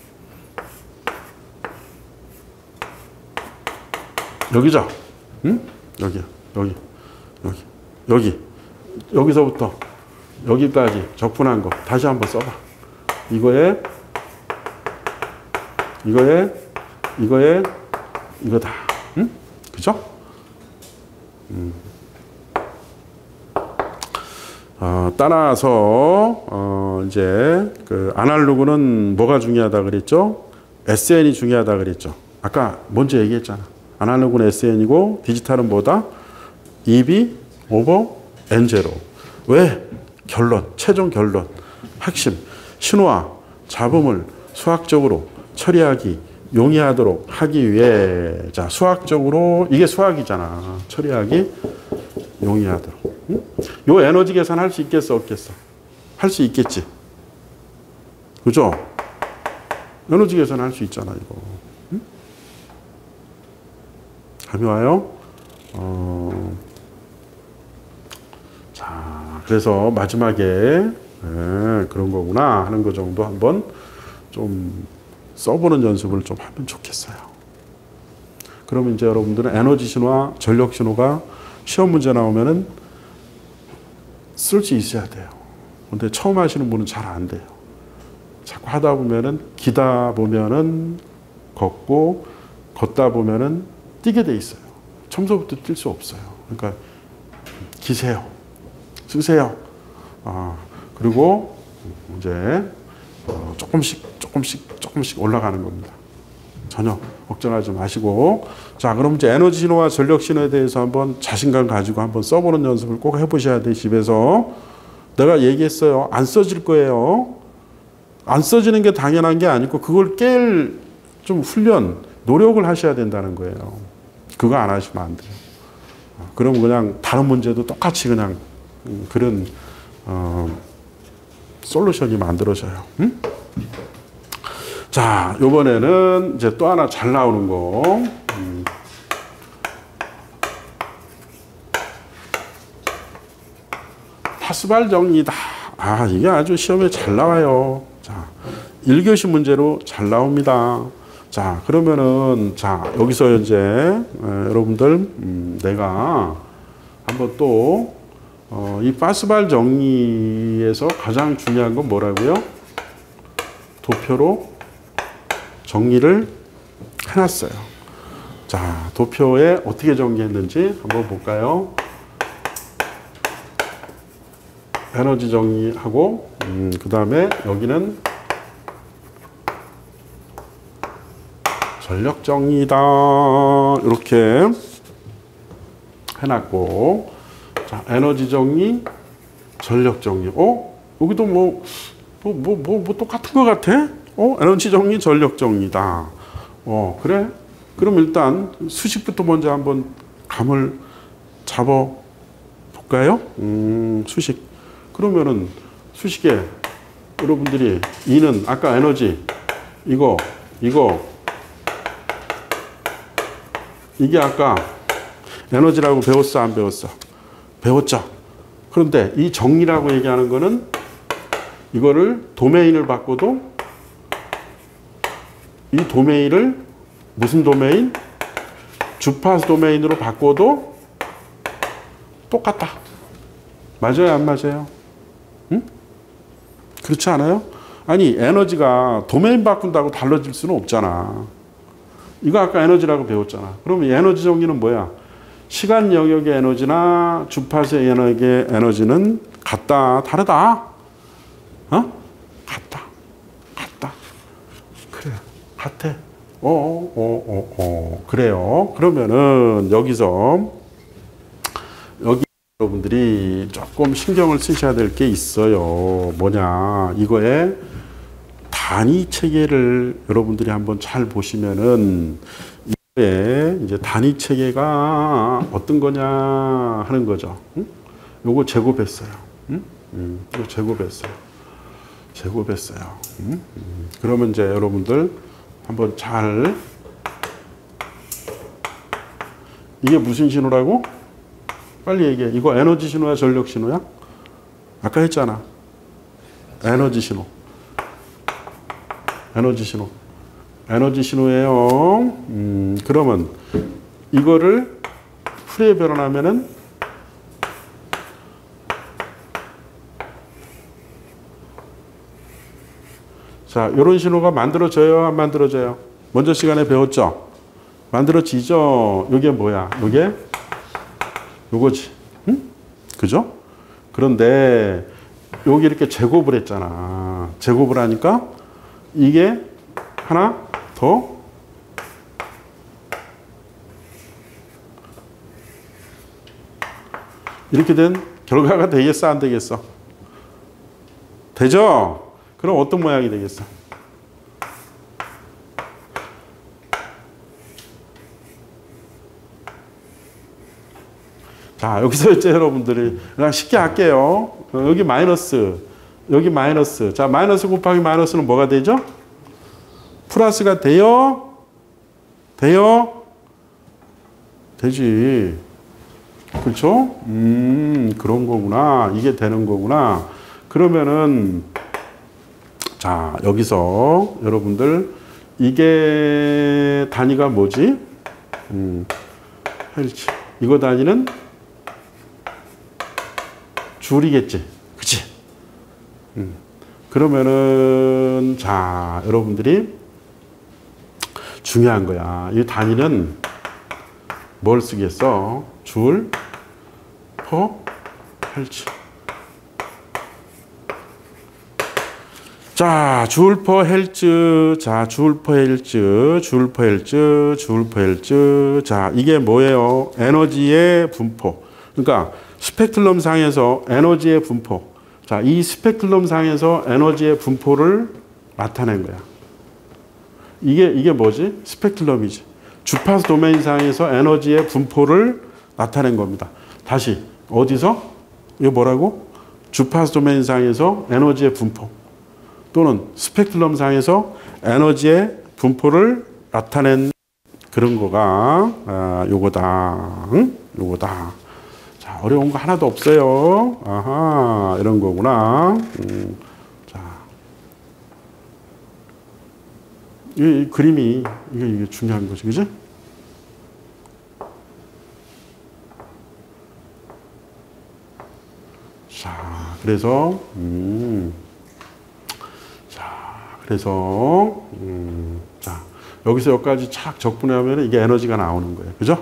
여기죠? 응? 여기, 여기, 여기, 여기. 여기서부터 여기까지 적분한 거 다시 한번 써봐. 이거에, 이거에, 이거에, 이거다. 응? 그죠? 음. 어, 따라서 어, 이제 그 아날로그는 뭐가 중요하다 그랬죠? 에스엔이 중요하다 그랬죠. 아까 먼저 얘기했잖아. 아날로그는 에스엔이고 디지털은 뭐다? 이비 오버 엔 제로. 왜? 결론, 최종 결론, 핵심. 신호와 잡음을 수학적으로 처리하기 용이하도록 하기 위해, 자, 수학적으로, 이게 수학이잖아. 처리하기 용이하도록. 응? 요 에너지 계산 할 수 있겠어, 없겠어? 할 수 있겠지. 그죠? 에너지 계산 할 수 있잖아, 이거. 응? 감이 와요? 어, 자, 그래서 마지막에, 네, 그런 거구나 하는 거 정도 한번 좀 써보는 연습을 좀 하면 좋겠어요. 그러면 이제 여러분들은 에너지 신호와 전력 신호가 시험 문제 나오면은 쓸 수 있어야 돼요. 근데 처음 하시는 분은 잘 안 돼요. 자꾸 하다 보면은 기다 보면은 걷고 걷다 보면은 뛰게 돼 있어요. 처음부터 뛸 수 없어요. 그러니까 기세요. 쓰세요. 아, 그리고 이제 어, 조금씩 조금씩 조금씩 올라가는 겁니다. 전혀 걱정하지 마시고. 자, 그럼 이제 에너지 신호와 전력 신호에 대해서 한번 자신감 가지고 한번 써보는 연습을 꼭 해보셔야 돼요. 집에서. 내가 얘기했어요. 안 써질 거예요. 안 써지는 게 당연한 게 아니고 그걸 깰 좀 훈련, 노력을 하셔야 된다는 거예요. 그거 안 하시면 안 돼요. 그럼 그냥 다른 문제도 똑같이 그냥 그런 어, 솔루션이 만들어져요. 응? 자, 요번에는 이제 또 하나 잘 나오는 거. 음. 파스발 정리다. 아, 이게 아주 시험에 잘 나와요. 자, 일 교시 문제로 잘 나옵니다. 자, 그러면은, 자, 여기서 이제, 에, 여러분들, 음, 내가 한번 또, 어, 이 파스발 정리에서 가장 중요한 건 뭐라고요? 도표로 정리를 해놨어요. 자, 도표에 어떻게 정리했는지 한번 볼까요? 에너지 정리하고, 음, 그 다음에 여기는 전력 정리다. 이렇게 해놨고, 자, 에너지 정리, 전력 정리. 어? 여기도 뭐, 뭐, 뭐, 뭐, 뭐 똑같은 것 같아? 어? 에너지 정리, 전력 정리다. 어, 그래? 그럼 일단 수식부터 먼저 한번 감을 잡아 볼까요? 음, 수식. 그러면은 수식에 여러분들이 E는 아까 에너지, 이거, 이거, 이게 아까 에너지라고 배웠어, 안 배웠어? 배웠죠? 그런데 이 정리라고 얘기하는 거는 이거를 도메인을 바꿔도 이 도메인을 무슨 도메인? 주파수 도메인으로 바꿔도 똑같다. 맞아요? 안 맞아요? 응? 그렇지 않아요? 아니 에너지가 도메인 바꾼다고 달라질 수는 없잖아. 이거 아까 에너지라고 배웠잖아. 그러면 에너지 정리는 뭐야? 시간 영역의 에너지나 주파수의 영역의 에너지는 같다, 다르다? 어? 같다, 같다. 그래, 같아. 어, 어, 어, 어, 그래요. 그러면은 여기서 여기 여러분들이 조금 신경을 쓰셔야 될 게 있어요. 뭐냐? 이거에 단위 체계를 여러분들이 한번 잘 보시면은 이거에 이제 단위 체계가 어떤 거냐 하는 거죠. 응? 요거 제곱했어요. 응? 음, 이거 제곱했어요. 제곱했어요. 응? 음, 그러면 이제 여러분들 한번 잘 이게 무슨 신호라고? 빨리 얘기해. 이거 에너지 신호야, 전력 신호야? 아까 했잖아. 에너지 신호. 에너지 신호. 에너지 신호예요. 음, 그러면 이거를 풀이에 변환하면은 자, 이런 신호가 만들어져요, 안 만들어져요? 먼저 시간에 배웠죠? 만들어지죠? 이게 뭐야? 이게 요거지. 응? 그죠? 그런데 여기 이렇게 제곱을 했잖아. 제곱을 하니까 이게 하나 더 이렇게 된 결과가 되겠어, 안 되겠어? 되죠? 그럼 어떤 모양이 되겠어? 자, 여기서 이제 여러분들이 그냥 쉽게 할게요. 여기 마이너스, 여기 마이너스. 자, 마이너스 곱하기 마이너스는 뭐가 되죠? 플러스가 돼요? 돼요? 되지. 그렇죠? 음, 그런 거구나. 이게 되는 거구나. 그러면은 자, 여기서 여러분들 이게 단위가 뭐지? 음, 헬치. 이거 단위는 줄이겠지. 그치? 음. 그러면은 자, 여러분들이 중요한 거야. 이 단위는 뭘 쓰겠어? 줄, 퍼, 헬치. 자, 줄 퍼 헬츠. 자, 줄 퍼 헬츠, 줄 퍼 헬츠, 줄 퍼 헬츠. 자, 이게 뭐예요? 에너지의 분포. 그러니까 스펙트럼 상에서 에너지의 분포. 자, 이 스펙트럼 상에서 에너지의 분포를 나타낸 거야. 이게 이게 뭐지? 스펙트럼이지. 주파수 도메인 상에서 에너지의 분포를 나타낸 겁니다. 다시 어디서? 이거 뭐라고? 주파수 도메인 상에서 에너지의 분포. 또는 스펙트럼 상에서 에너지의 분포를 나타낸 그런 거가 아, 요거다. 응? 요거다. 자, 어려운 거 하나도 없어요. 아하, 이런 거구나. 음, 자, 이, 이 그림이 이게, 이게 중요한 거지, 그지? 자, 그래서 음. 그래서 음, 자, 여기서 여기까지 착 적분하면 이게 에너지가 나오는 거예요. 그죠?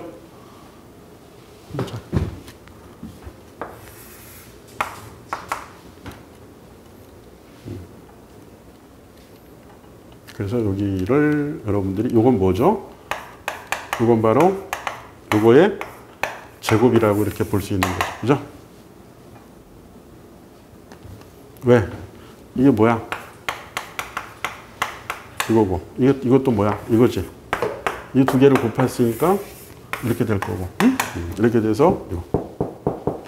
그래서 여기를 여러분들이 이건 뭐죠? 이건 바로 이거의 제곱이라고 이렇게 볼 수 있는 거죠. 그죠? 왜? 이게 뭐야? 이거고, 이것, 이것도 뭐야? 이거지. 이 두 개를 곱했으니까 이렇게 될 거고, 응? 이렇게 돼서 이거.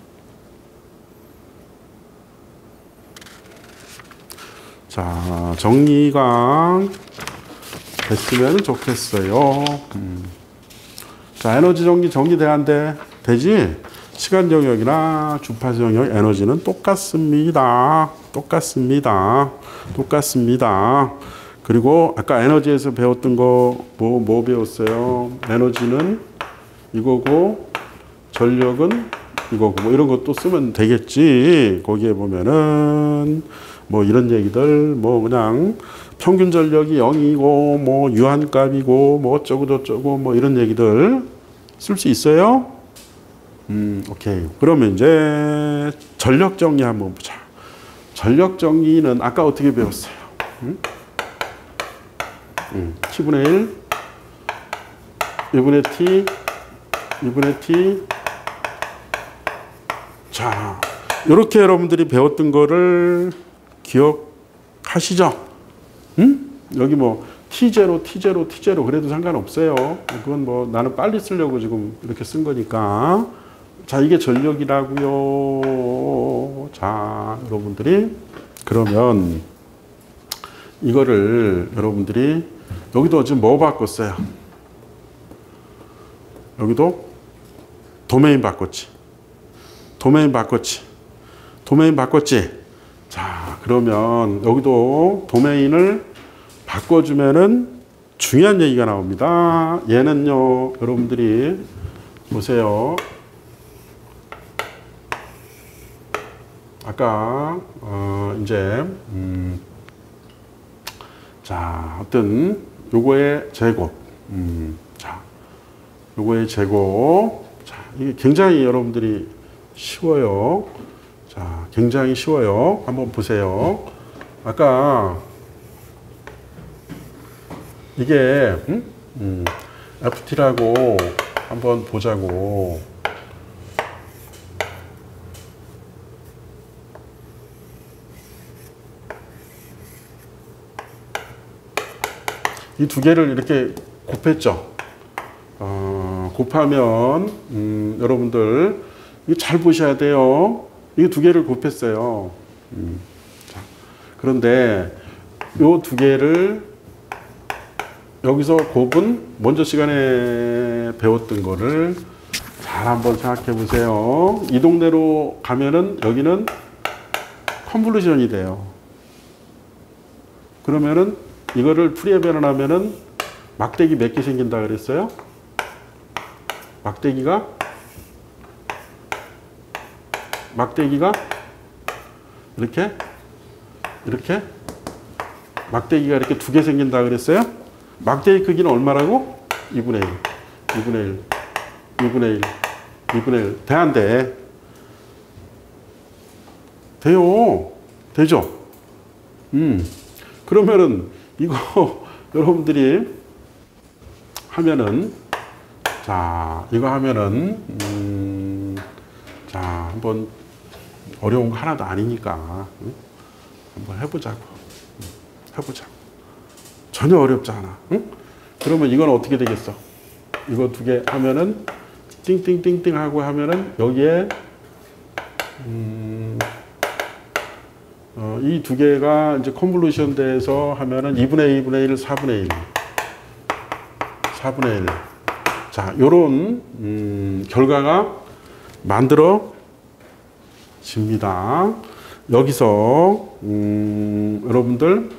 자, 정리가 됐으면 좋겠어요. 음. 자, 에너지 정리 정리돼야 안 돼? 되지? 시간 영역이나 주파수 영역 에너지는 똑같습니다. 똑같습니다. 똑같습니다. 그리고 아까 에너지에서 배웠던 거 뭐 뭐 배웠어요? 에너지는 이거고 전력은 이거고 뭐 이런 것도 쓰면 되겠지. 거기에 보면은 뭐 이런 얘기들 뭐 그냥 평균 전력이 영이고 뭐 유한값이고 뭐 어쩌고 저쩌고 뭐 이런 얘기들 쓸 수 있어요? 음, 오케이. 그러면 이제 전력 정리 한번 보자. 전력 정리는 아까 어떻게 배웠어요? 음? 음, T분의 일, 일분의 T, 이분의 T. 자, 이렇게 여러분들이 배웠던 거를 기억하시죠? 음? 여기 뭐 티 제로, 티 제로, 티 제로 그래도 상관없어요. 그건 뭐 나는 빨리 쓰려고 지금 이렇게 쓴 거니까. 자, 이게 전력이라고요. 자, 여러분들이 그러면 이거를 여러분들이 여기도 지금 뭐 바꿨어요? 여기도 도메인 바꿨지. 도메인 바꿨지. 도메인 바꿨지. 자, 그러면 여기도 도메인을 바꿔주면은 중요한 얘기가 나옵니다. 얘는요, 여러분들이 보세요. 아까 어 이제 음 자, 어떤 요거의 제곱, 음 자, 요거의 제곱, 자, 이게 굉장히 여러분들이 쉬워요. 자, 굉장히 쉬워요. 한번 보세요. 아까 이게 음? 음, 에프티라고 한번 보자고. 이 두 개를 이렇게 곱했죠. 어, 곱하면 음, 여러분들 이거 잘 보셔야 돼요. 이 두 개를 곱했어요. 음, 자, 그런데 이 두 개를 여기서 곱은 먼저 시간에 배웠던 거를 잘 한번 생각해 보세요. 이 동네로 가면은 여기는 컨볼루션이 돼요. 그러면은 이거를 풀이에 변환하면은 막대기 몇 개 생긴다 그랬어요? 막대기가 막대기가 이렇게 이렇게 막대기가 이렇게 두 개 생긴다 그랬어요? 막대기 크기는 얼마라고? 이분의 일, 이분의 일, 이분의 일, 이분의 일. 돼, 안 돼? 돼요. 되죠? 음. 그러면은 이거 여러분들이 하면은 자, 이거 하면은 음, 자, 한번 어려운 거 하나도 아니니까 응? 한번 해보자고. 해보자고. 전혀 어렵지 않아. 응? 그러면 이건 어떻게 되겠어? 이거 두 개 하면은 띵띵띵띵 하고 하면은 여기에 음, 어, 이 두 개가 이제 컨볼루션 돼서 하면은 이분의 이분의 일, 사분의 일. 사분의 일. 자, 요런, 음, 결과가 만들어집니다. 여기서, 음, 여러분들,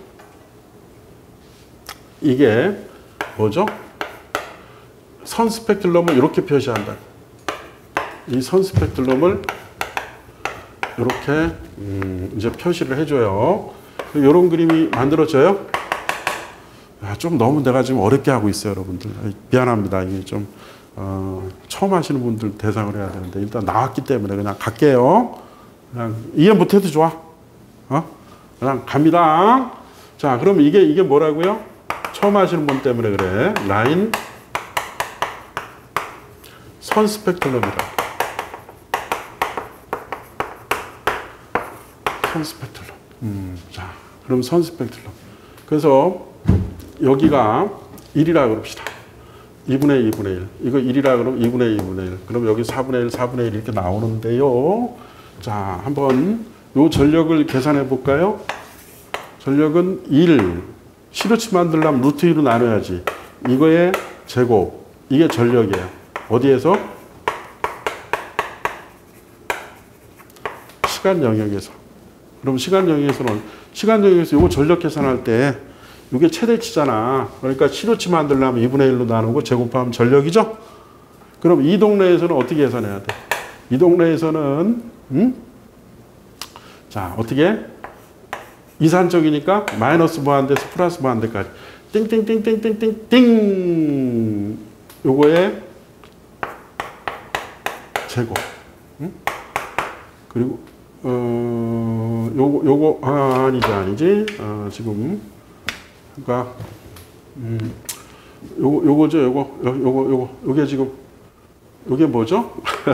이게 뭐죠? 선 스펙트럼을 이렇게 표시한다. 이 선 스펙트럼을 이렇게 음 이제 표시를 해줘요. 이런 그림이 만들어져요. 아, 좀 너무 내가 지금 어렵게 하고 있어요, 여러분들. 미안합니다. 이게 좀 어, 처음 하시는 분들 대상을 해야 되는데 일단 나왔기 때문에 그냥 갈게요. 그냥 이해 못해도 좋아. 어? 그냥 갑니다. 자, 그럼 이게 이게 뭐라고요? 처음 하시는 분 때문에 그래. 라인 선 스펙트럼이라. 선 스펙트럼. 음, 자, 그럼 선 스펙트럼. 그래서 여기가 일이라 그럽시다. 이분의 이분의 일. 이거 일이라 그러면 이분의 이분의 일. 그럼 여기 사분의 일, 사분의 일 이렇게 나오는데요. 자, 한번 요 전력을 계산해 볼까요? 전력은 일. 시루치 만들려면 루트 이로 나눠야지. 이거의 제곱. 이게 전력이에요. 어디에서? 시간 영역에서. 그럼 시간 영역에서는 시간 영역에서 이거 전력 계산할 때 이게 최대치잖아. 그러니까 시료치 만들려면 이분의 일로 나누고 제곱하면 전력이죠? 그럼 이 동네에서는 어떻게 계산해야 돼? 이 동네에서는 음? 자, 어떻게? 이산적이니까 마이너스 무한대에서 플러스 무한대까지. 띵띵띵띵띵띵띵. 요거에 제곱. 응? 그리고 어 요거 요거 아, 아니지 아니지. 어, 지금 그러니까 음 요거 요거죠 요거 요거 요거 요게 지금 요게 뭐죠?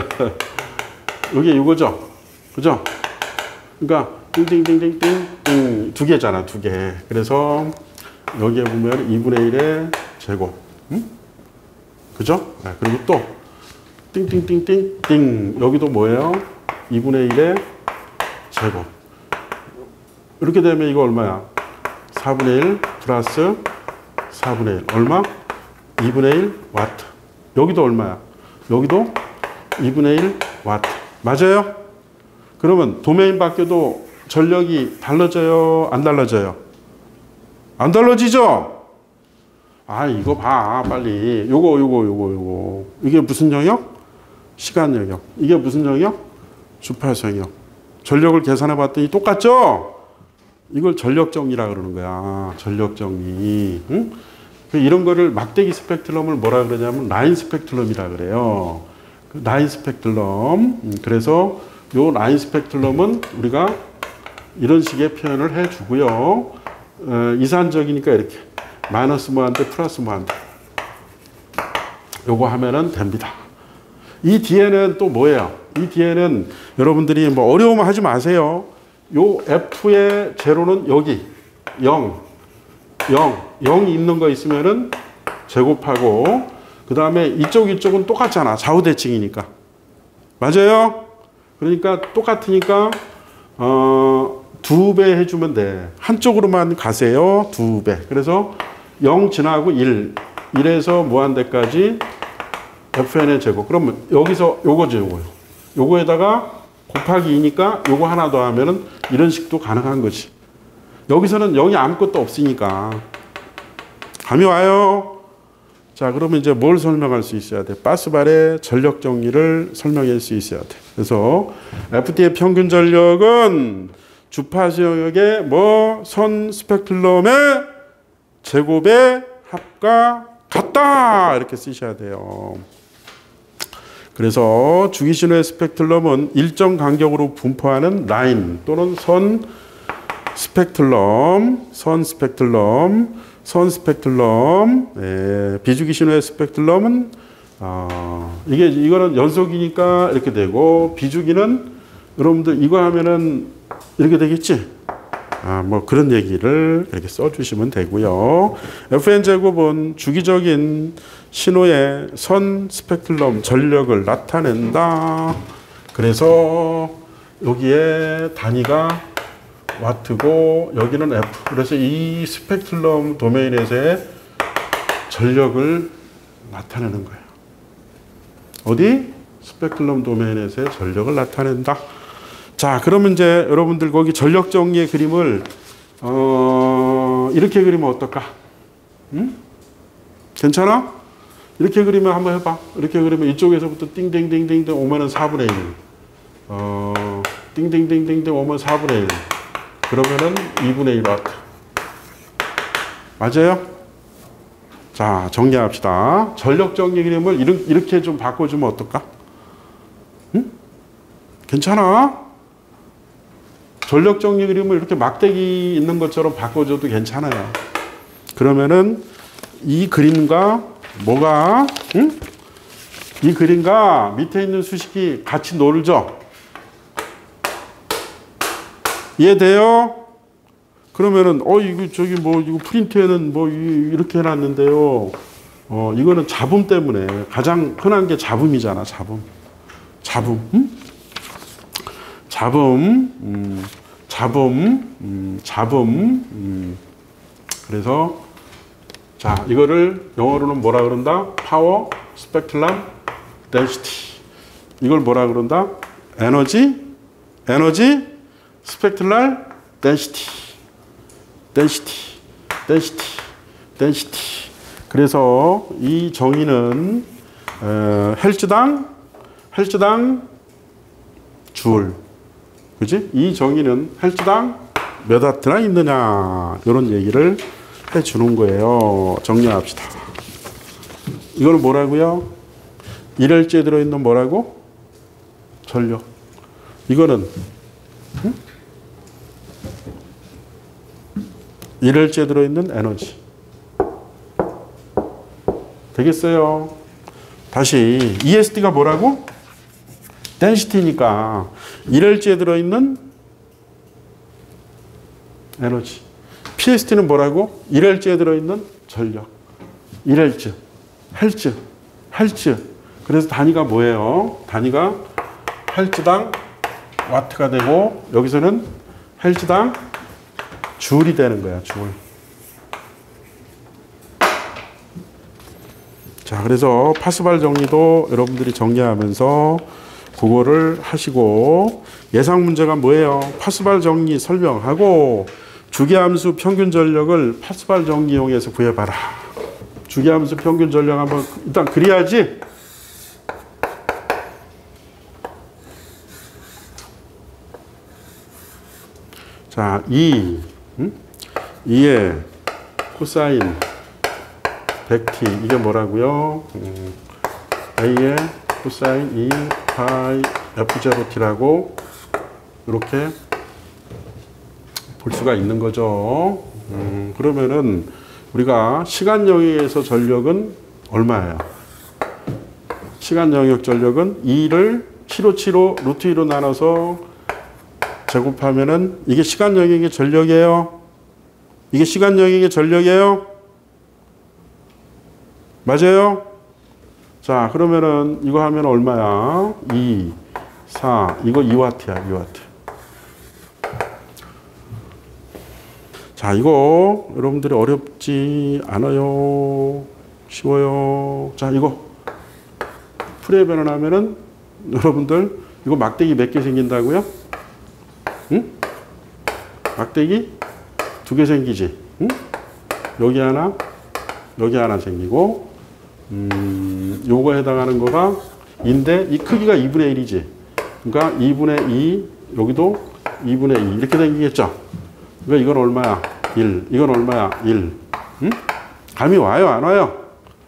요게 요거죠. 그죠? 그러니까 띵띵띵띵띵 두 개잖아 두 개. 그래서 여기에 보면 이분의 일의 제곱. 응? 그죠? 네, 그리고 또 띵띵띵띵띵 여기도 뭐예요? 이분의 일의 제곱. 이렇게 되면 이거 얼마야? 사분의 일 플러스 사분의 일. 얼마? 이분의 일 와트. 여기도 얼마야? 여기도 이분의 일 와트. 맞아요? 그러면 도메인 바뀌어도 전력이 달라져요? 안 달라져요? 안 달라지죠? 아, 이거 봐, 빨리. 요거, 요거, 요거, 요거. 이게 무슨 영역? 시간 영역. 이게 무슨 영역? 주파수 영역. 전력을 계산해 봤더니 똑같죠? 이걸 전력 정리라 그러는 거야. 전력 정리. 응? 이런 거를 막대기 스펙트럼을 뭐라 그러냐면 라인 스펙트럼이라 그래요. 그 라인 스펙트럼. 그래서 요 라인 스펙트럼은 우리가 이런 식의 표현을 해주고요. 어, 이산적이니까 이렇게 마이너스 무한대 플러스 무한대 요거 하면은 됩니다. 이 뒤에는 또 뭐예요? 이 뒤에는 여러분들이 뭐 어려움 하지 마세요. 요 F의 제로는 여기 영, 영, 영이 있는 거 있으면은 제곱하고 그 다음에 이쪽 이쪽은 똑같잖아. 좌우대칭이니까. 맞아요? 그러니까 똑같으니까 어, 두 배 해주면 돼. 한쪽으로만 가세요. 두 배. 그래서 영 지나고 일, 일에서 무한대까지 에프엔의 제곱. 그러면 여기서 요거죠, 요거요. 요거에다가 곱하기 이니까 요거 하나 더 하면은 이런 식도 가능한 거지. 여기서는 영이 아무것도 없으니까. 감이 와요? 자, 그러면 이제 뭘 설명할 수 있어야 돼? 바스발의 전력 정리를 설명할 수 있어야 돼. 그래서 에프티의 평균 전력은 주파수 영역의 뭐 선 스펙트럼의 제곱의 합과 같다. 이렇게 쓰셔야 돼요. 그래서 주기신호의 스펙트럼은 일정 간격으로 분포하는 라인 또는 선 스펙트럼, 선 스펙트럼, 선 스펙트럼. 예, 비주기신호의 스펙트럼은 어, 이게 이거는 연속이니까 이렇게 되고 비주기는 여러분들 이거 하면은 이렇게 되겠지. 아, 뭐 그런 얘기를 이렇게 써주시면 되고요. 에프엔 제곱은 주기적인 신호의 선 스펙트럼 전력을 나타낸다. 그래서 여기에 단위가 와트고 여기는 F. 그래서 이 스펙트럼 도메인에서의 전력을 나타내는 거예요. 어디? 스펙트럼 도메인에서의 전력을 나타낸다. 자, 그러면 이제 여러분들 거기 전력 정리의 그림을 어, 이렇게 그리면 어떨까? 응? 괜찮아? 이렇게 그리면 한번 해봐. 이렇게 그리면 이쪽에서부터 띵띵띵띵띵 오면은 사분의 일. 어, 띵띵띵띵띵 오면 사분의 일. 그러면은 이분의 일 와트. 맞아요? 자, 정리합시다. 전력 정리 그림을 이렇게 좀 바꿔주면 어떨까? 응? 괜찮아? 전력 정리 그림을 이렇게 막대기 있는 것처럼 바꿔줘도 괜찮아요. 그러면은 이 그림과 뭐가, 응? 이 그림과 밑에 있는 수식이 같이 놀죠? 이해돼요? 그러면은, 어, 이거, 저기 뭐, 이거 프린트에는 뭐, 이렇게 해놨는데요. 어, 이거는 잡음 때문에. 가장 흔한 게 잡음이잖아, 잡음. 잡음, 응? 잡음, 음, 잡음, 음, 잡음. 음. 그래서, 자, 이거를 영어로는 뭐라 그런다? 파워 스펙트럼 덴시티. 이걸 뭐라 그런다? 에너지 에너지 스펙트럴 덴시티. 덴시티. 덴시티. 덴시티. 그래서 이 정의는 어, 헬츠당 헬츠당 줄. 그지? 이 정의는 헬츠당 몇 와트나 있느냐. 이런 얘기를 해 주는 거예요. 정리합시다. 이거는 뭐라고요? 일헬지에 들어있는 뭐라고? 전력. 이거는 응? 일헬지에 들어있는 에너지. 되겠어요? 다시 이에스디가 뭐라고? 덴시티니까 일헬지에 들어있는 에너지. 피에스티는 뭐라고? 일헬지에 들어있는 전력. 일헬츠, 헬츠, 헬츠. 그래서 단위가 뭐예요? 단위가 헬츠당 와트가 되고 여기서는 헬츠당 줄이 되는 거야. 줄. 자, 그래서 파스발 정리도 여러분들이 정리하면서 그거를 하시고 예상 문제가 뭐예요? 파스발 정리 설명하고 주기함수 평균 전력을 파스발 정리 이용해서 구해봐라. 주기함수 평균 전력 한번 일단 그려야지. 자, 이, 음? 이의 코사인 백 티 이게 뭐라고요? 음, A의 코사인 이 파이 에프 제로 티라고 이렇게 볼 수가 있는 거죠. 음, 그러면은 우리가 시간 영역에서 전력은 얼마예요? 시간 영역 전력은 이를 칠백오십오 루트 이로 나눠서 제곱하면은 이게 시간 영역의 전력이에요. 이게 시간 영역의 전력이에요. 맞아요? 자, 그러면은 이거 하면 얼마야? 이, 사, 이거 이 와트야, 이 와트. 자, 이거 여러분들이 어렵지 않아요. 쉬워요. 자, 이거 풀이에 변환하면은 여러분들 이거 막대기 몇 개 생긴다고요? 응? 막대기 두 개 생기지. 응? 여기 하나, 여기 하나 생기고, 음, 요거 해당하는 거가 인데 이 크기가 이분의 일이지. 그러니까 이분의 이, 여기도 이분의 이 이렇게 생기겠죠. 그러니까 이건 얼마야? 일. 이건 얼마야? 일. 응? 감이 와요? 안 와요?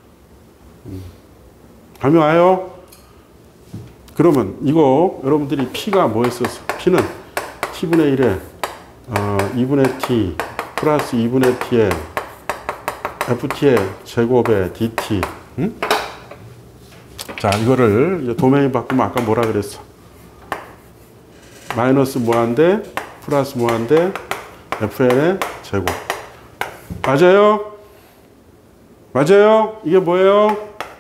감이 와요? 그러면 이거 여러분들이 P가 뭐였었어? P는 T분의 일에 어, 이분의 T 플러스 이분의 T에 에프티의 제곱에 디티. 응? 자, 이거를 이제 도메인 바꾸면 아까 뭐라 그랬어? 마이너스 무한대 플러스 무한대 에프엘의 제곱. 맞아요? 맞아요? 이게 뭐예요?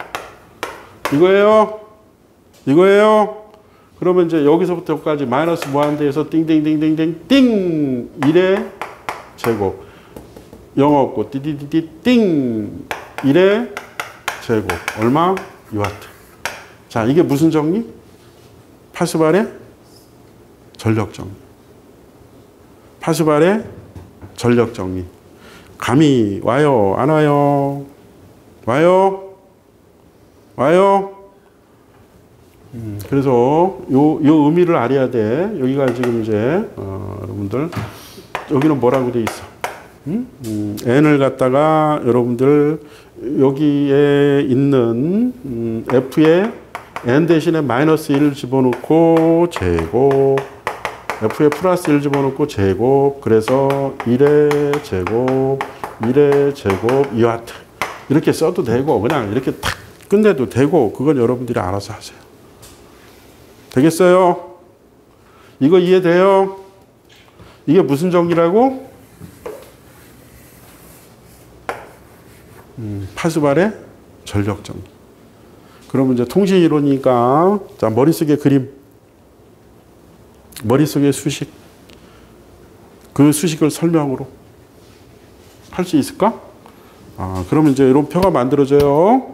이거예요? 이거예요? 그러면 이제 여기서부터 여기까지 마이너스 무한대에서 띵띵띵띵띵 띵 일의 제곱. 영어 없고 띠디디디 띵 일의 제곱. 얼마? 이 와트. 자, 이게 무슨 정리? 파스발의 전력 정리. 파스발의 전력 정리. 감이 와요? 안 와요? 와요? 와요? 음, 그래서 요, 요 의미를 알아야 돼. 여기가 지금 이제 어, 여러분들 여기는 뭐라고 돼 있어? 음? 음, n을 갖다가 여러분들 여기에 있는 음, f에 n 대신에 마이너스 일을 집어넣고 제곱, f에 플러스 일 집어넣고 제곱, 그래서 일의 제곱, 일의 제곱 이 와트 이렇게 써도 되고 그냥 이렇게 탁 끝내도 되고 그건 여러분들이 알아서 하세요. 되겠어요? 이거 이해돼요? 이게 무슨 정리라고? 음, 파스발의 전력 정리. 그러면 이제 통신 이론이니까 자, 머릿속에 그림, 머릿속에 수식, 그 수식을 설명으로 할 수 있을까? 아, 그러면 이제 이런 표가 만들어져요.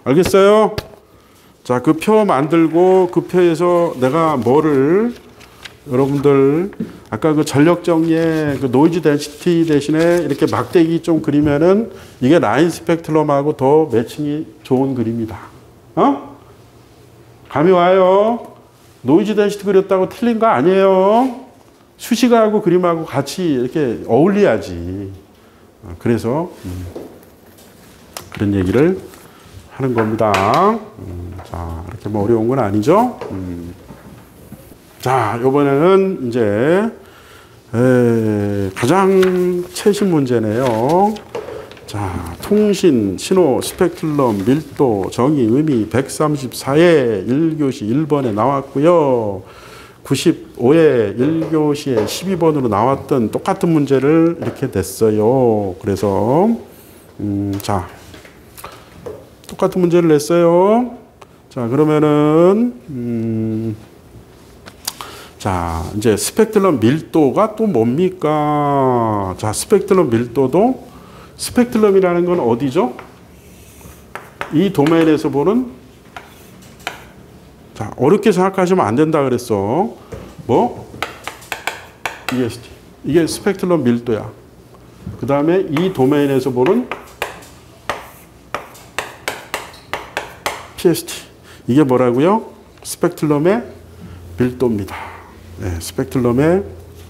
알겠어요? 자, 그 표 만들고 그 표에서 내가 뭐를 여러분들 아까 그 전력 정리의 그 노이즈 덴시티 대신에 이렇게 막대기 좀 그리면은 이게 라인 스펙트럼하고 더 매칭이 좋은 그림이다. 어? 감이 와요? 노이즈 덴시티 그렸다고 틀린 거 아니에요. 수식하고 그림하고 같이 이렇게 어울려야지. 그래서 음, 그런 얘기를 하는 겁니다. 음, 자, 이렇게 뭐 어려운 건 아니죠? 음. 자, 이번에는 이제 에, 가장 최신 문제네요. 자, 통신, 신호, 스펙트럼, 밀도, 정의, 의미 백삼십사에 일 교시 일 번에 나왔고요. 구십오에 일 교시에 십이 번으로 나왔던 똑같은 문제를 이렇게 냈어요. 그래서 음, 자, 똑같은 문제를 냈어요. 자, 그러면은 음, 자, 이제 스펙트럼 밀도가 또 뭡니까? 자, 스펙트럼 밀도도 스펙트럼이라는 건 어디죠? 이 도메인에서 보는, 자, 어렵게 생각하시면 안 된다 그랬어. 뭐? 이에스티. 이게 스펙트럼 밀도야. 그 다음에 이 도메인에서 보는 피에스티. 이게 뭐라고요? 스펙트럼의 밀도입니다. 네, 스펙트럼의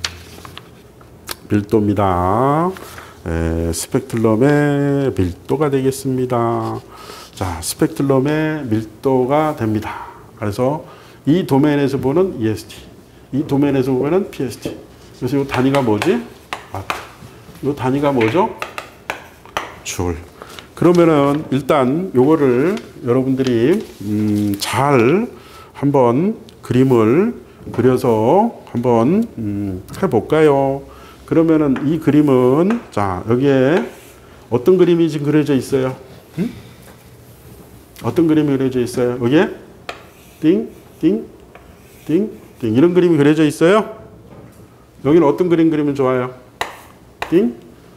밀도입니다. 네, 스펙트럼의 밀도가 되겠습니다. 자, 스펙트럼의 밀도가 됩니다. 그래서 이 도메인에서 보는 이에스티, 이 도메인에서 보면 피에스티. 그래서 이 단위가 뭐지? 와트. 이 단위가 뭐죠? 줄. 그러면은 일단 요거를 여러분들이 음, 잘 한번 그림을 그려서 한번 음, 해볼까요? 그러면은 이 그림은, 자, 여기에 어떤 그림이 지금 그려져 있어요? 음? 어떤 그림이 그려져 있어요? 여기에 띵, 띵, 띵, 띵 이런 그림이 그려져 있어요? 여기는 어떤 그림 그리면 좋아요? 띵,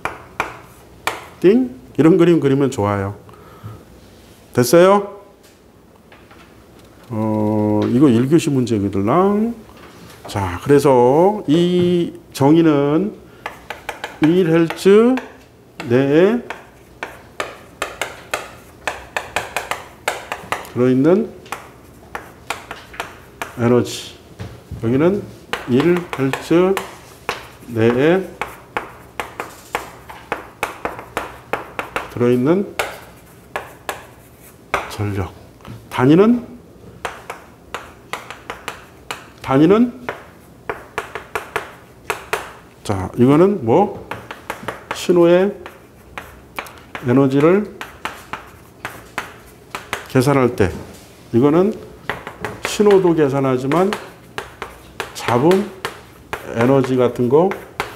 띵 이런 그림 그리면 좋아요. 됐어요? 어, 이거 일 교시 문제거든. 자, 그래서 이 정의는 일 헤르츠 내에 들어있는 에너지. 여기는 일 헤르츠 내에 들어있는 전력. 단위는 단위는 자, 이거는 뭐 신호의 에너지를 계산할 때, 이거는 신호도 계산하지만 잡음 에너지 같은 거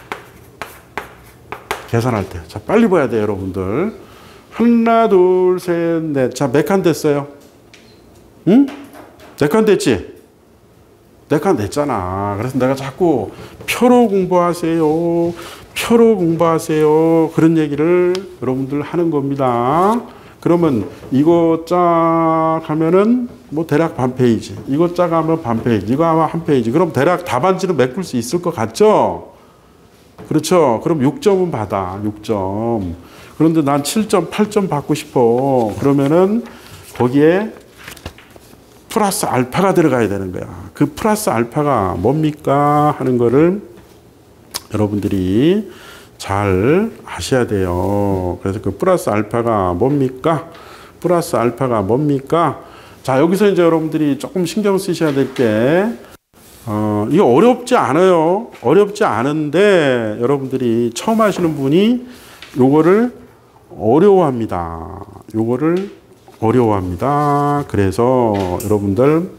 계산할 때. 자, 빨리 봐야 돼요, 여러분들. 하나, 둘, 셋, 넷. 자, 몇 칸 됐어요? 응? 네 칸 됐지? 네 칸 됐잖아. 그래서 내가 자꾸 표로 공부하세요. 표로 공부하세요. 그런 얘기를 여러분들 하는 겁니다. 그러면 이거 쫙 하면은 뭐 대략 반 페이지. 이거 쫙 하면 반 페이지. 이거 하면 한 페이지. 그럼 대략 답안지는 메꿀 수 있을 것 같죠? 그렇죠? 그럼 육 점은 받아. 육 점. 그런데 난 칠 점, 팔 점 받고 싶어. 그러면은 거기에 플러스 알파가 들어가야 되는 거야. 그 플러스 알파가 뭡니까? 하는 거를 여러분들이 잘 아셔야 돼요. 그래서 그 플러스 알파가 뭡니까? 플러스 알파가 뭡니까? 자, 여기서 이제 여러분들이 조금 신경 쓰셔야 될 게, 어, 이거 어렵지 않아요. 어렵지 않은데 여러분들이 처음 하시는 분이 요거를 어려워합니다. 요거를 어려워합니다. 그래서 여러분들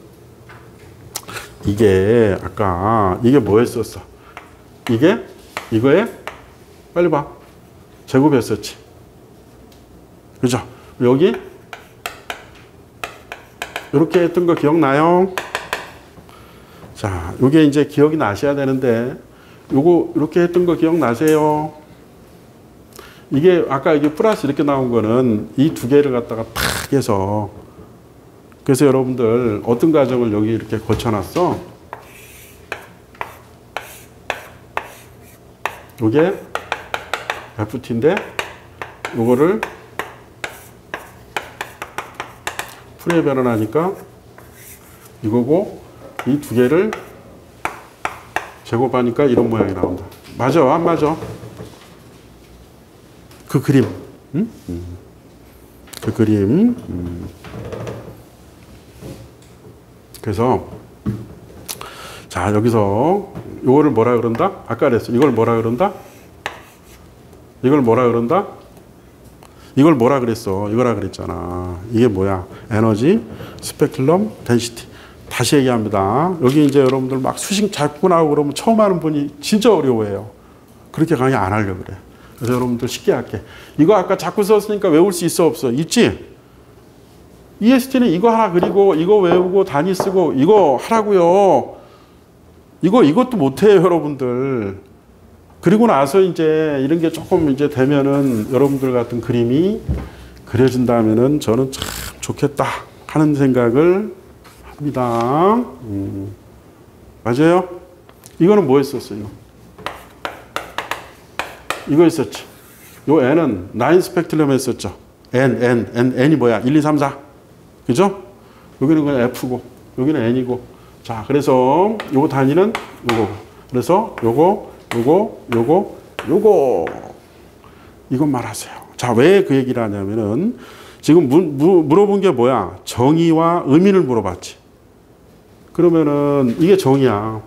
이게 아까 이게 뭐였었어? 이게 이거에 빨리 봐. 제곱했었지. 그죠? 여기 이렇게 했던 거 기억나요? 자, 요게 이제 기억이 나셔야 되는데 요거 이렇게 했던 거 기억나세요? 이게 아까 이게 플러스 이렇게 나온 거는 이 두 개를 갖다가 탁 해서, 그래서 여러분들 어떤 과정을 여기 이렇게 거쳐놨어? 요게 에프티인데 요거를 풀의 변환하니까 이거고 이 두 개를 제곱하니까 이런 모양이 나온다. 맞아, 안 맞아? 그 그림, 응? 음. 그 그림. 음. 그래서 자 여기서 이거를 뭐라 그런다? 아까 그랬어. 이걸 뭐라 그런다? 이걸 뭐라 그런다? 이걸 뭐라 그랬어? 이거라 그랬잖아. 이게 뭐야? 에너지 스펙트럼 덴시티. 다시 얘기합니다. 여기 이제 여러분들 막 수식 자꾸 나오고 그러면 처음 하는 분이 진짜 어려워해요. 그렇게 강의 안 하려고 그래. 그래서 여러분들 쉽게 할게. 이거 아까 자꾸 썼으니까 외울 수 있어 없어? 있지? 이에스티는 이거 하나 그리고 이거 외우고 단위 쓰고 이거 하라고요. 이거 이것도 못해요, 여러분들. 그리고 나서 이제 이런 게 조금 이제 되면은 여러분들 같은 그림이 그려진다면은 저는 참 좋겠다 하는 생각을 합니다. 음. 맞아요? 이거는 뭐 했었어요? 이거 했었죠. 요 N은 나인 스펙트럼 했었죠. N, N, N, N이 뭐야? 일, 이, 삼, 사. 그죠? 여기는 그냥 F고, 여기는 N이고. 자, 그래서 요거 단위는 요거. 그래서 요거, 요거, 요거, 요거. 이것만 하세요. 자, 왜 그 얘기를 하냐면은 지금 무, 무, 물어본 게 뭐야? 정의와 의미를 물어봤지. 그러면은 이게 정의야.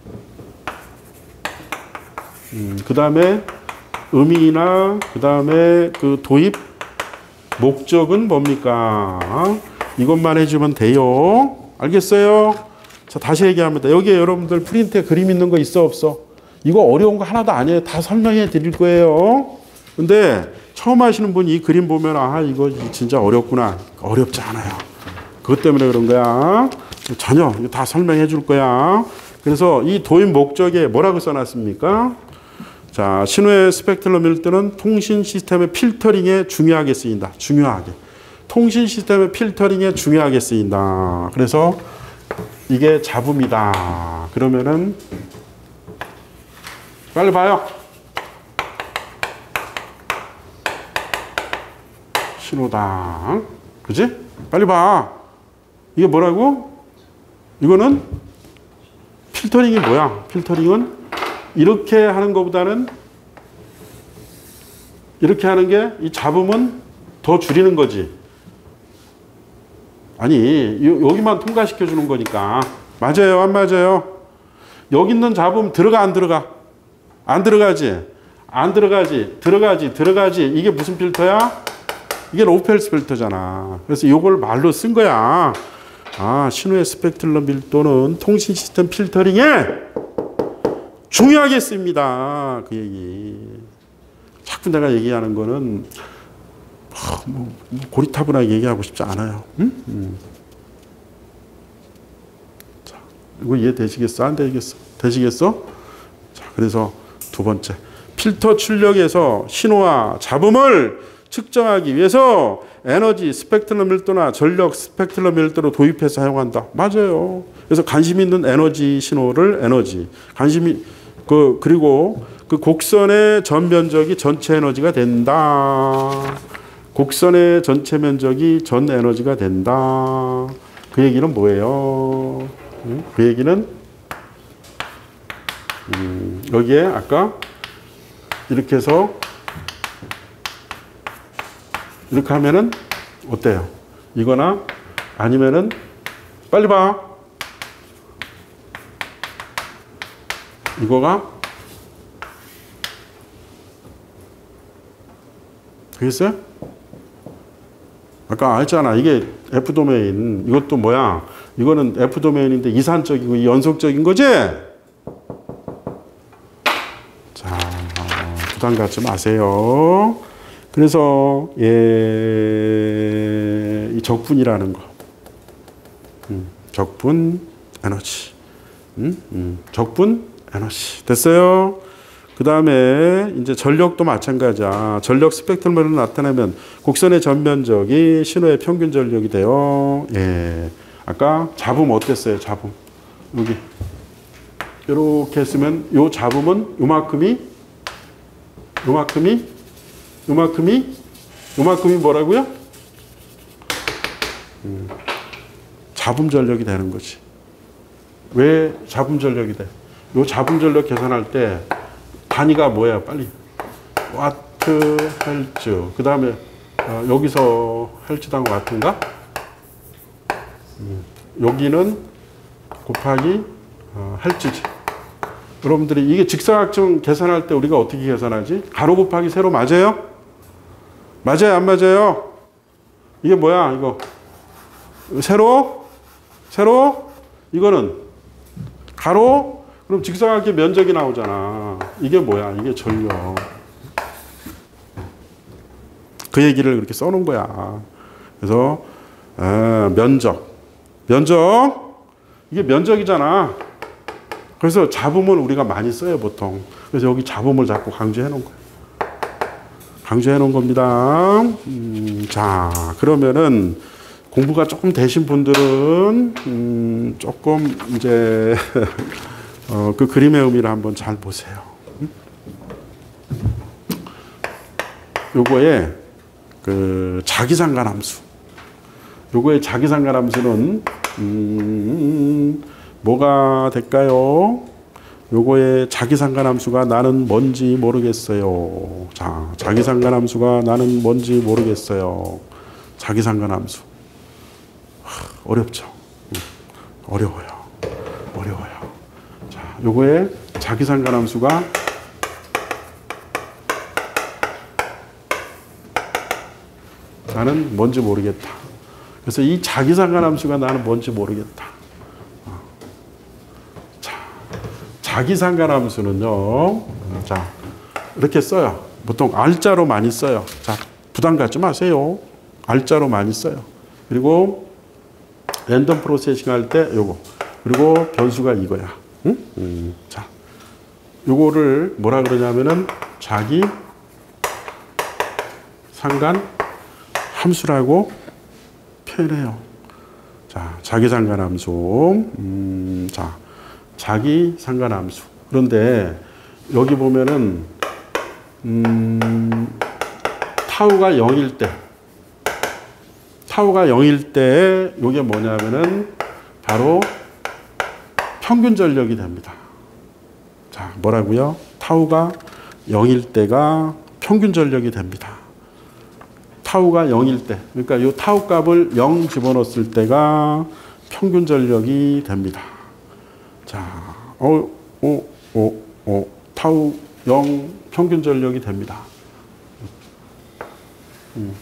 음, 그 다음에 의미나 그 다음에 그 도입 목적은 뭡니까? 이것만 해주면 돼요. 알겠어요? 자, 다시 얘기합니다. 여기에 여러분들 프린트에 그림 있는 거 있어 없어? 이거 어려운 거 하나도 아니에요. 다 설명해 드릴 거예요. 근데 처음 하시는 분이 이 그림 보면 아 이거 진짜 어렵구나. 어렵지 않아요. 그것 때문에 그런 거야. 전혀 이거 다 설명해 줄 거야. 그래서 이 도입 목적에 뭐라고 써놨습니까? 자, 신호의 스펙트럼 밀도는 통신 시스템의 필터링에 중요하게 쓰인다. 중요하게. 통신 시스템의 필터링에 중요하게 쓰인다. 그래서 이게 잡음이다. 그러면은 빨리 봐요. 신호다. 그지? 빨리 봐. 이게 뭐라고? 이거는 필터링이 뭐야? 필터링은 이렇게 하는 것보다는 이렇게 하는 게 이 잡음은 더 줄이는 거지. 아니, 여기만 통과시켜 주는 거니까. 맞아요, 안 맞아요? 여기 있는 잡음 들어가, 안 들어가? 안 들어가지? 안 들어가지? 들어가지? 들어가지? 이게 무슨 필터야? 이게 로펠스 필터잖아. 그래서 이걸 말로 쓴 거야. 아, 신호의 스펙트럼 밀도는 통신 시스템 필터링에 중요하게 씁니다. 그 얘기. 자꾸 내가 얘기하는 거는 뭐 고리타분하게 얘기하고 싶지 않아요. 응? 음. 자, 이거 이해되시겠어? 안 되겠어? 되시겠어? 자, 그래서 두 번째. 필터 출력에서 신호와 잡음을 측정하기 위해서 에너지 스펙트럼 밀도나 전력 스펙트럼 밀도로 도입해서 사용한다. 맞아요. 그래서 관심 있는 에너지 신호를 에너지, 관심이 그 그리고 그 곡선의 전 면적이 전체 에너지가 된다. 곡선의 전체 면적이 전 에너지가 된다. 그 얘기는 뭐예요? 그 얘기는 음, 여기에 아까 이렇게 해서 이렇게 하면은 어때요? 이거나 아니면은 빨리 봐. 이거가 되겠어요? 아까 알잖아. 이게 F 도메인. 이것도 뭐야? 이거는 F 도메인인데 이산적이고 연속적인 거지? 자, 부담 갖지 마세요. 그래서 예, 이 적분이라는 거, 음, 적분 에너지, 음, 음, 적분 에너지 됐어요. 그 다음에 이제 전력도 마찬가지야. 전력 스펙트럼으로 나타내면 곡선의 전면적이 신호의 평균 전력이 돼요. 예, 아까 잡음 어땠어요? 잡음 여기 이렇게 했으면 요 잡음은 요만큼이 요만큼이 요만큼이 요만큼이 뭐라고요? 음, 잡음 전력이 되는 거지. 왜 잡음 전력이 돼? 요 잡음 전력 계산할 때 단위가 뭐야? 빨리. 와트, 헬츠. 그 다음에 어, 여기서 헬츠당 와트인가? 음, 여기는 곱하기 어, 헬츠지. 여러분들이 이게 직사각형 계산할 때 우리가 어떻게 계산하지? 가로 곱하기 세로 맞아요? 맞아요? 안 맞아요? 이게 뭐야? 이거 세로? 세로? 이거는 가로? 그럼 직사각형 면적이 나오잖아. 이게 뭐야? 이게 전력. 그 얘기를 그렇게 써놓은 거야. 그래서 아, 면적. 면적. 이게 면적이잖아. 그래서 잡음을 우리가 많이 써요, 보통. 그래서 여기 잡음을 자꾸 강조해 놓은 거예요. 강조해 놓은 겁니다. 음, 자, 그러면은 공부가 조금 되신 분들은 음, 조금 이제 어, 그 그림의 의미를 한번 잘 보세요. 요거에 그 자기상관함수. 요거의 자기상관함수는 음, 뭐가 될까요? 요거의 자기상관함수가 나는 뭔지 모르겠어요. 자, 자기상관함수가 나는 뭔지 모르겠어요. 자기상관함수. 어렵죠? 어려워요. 어려워요. 자, 요거의 자기상관함수가 나는 뭔지 모르겠다. 그래서 이 자기상관함수가 나는 뭔지 모르겠다. 자, 자기상관함수는요. 자, 이렇게 써요. 보통 알자로 많이 써요. 자, 부담 갖지 마세요. 알자로 많이 써요. 그리고 랜덤 프로세싱 할 때 요거. 그리고 변수가 이거야. 응? 음, 자, 요거를 뭐라 그러냐면은 자기 상관 함수라고 표현해요. 자, 자기 상관함수. 음, 자, 자기 상관함수. 그런데 여기 보면은 음, 타우가 영일 때 타우가 영일 때 이게 뭐냐면은 바로 평균 전력이 됩니다. 자, 뭐라고요? 타우가 영일 때가 평균 전력이 됩니다. 타우가 영일 때, 그러니까 이 타우 값을 영 집어넣었을 때가 평균 전력이 됩니다. 자, 어, 어, 어, 어, 타우 영 평균 전력이 됩니다. 음.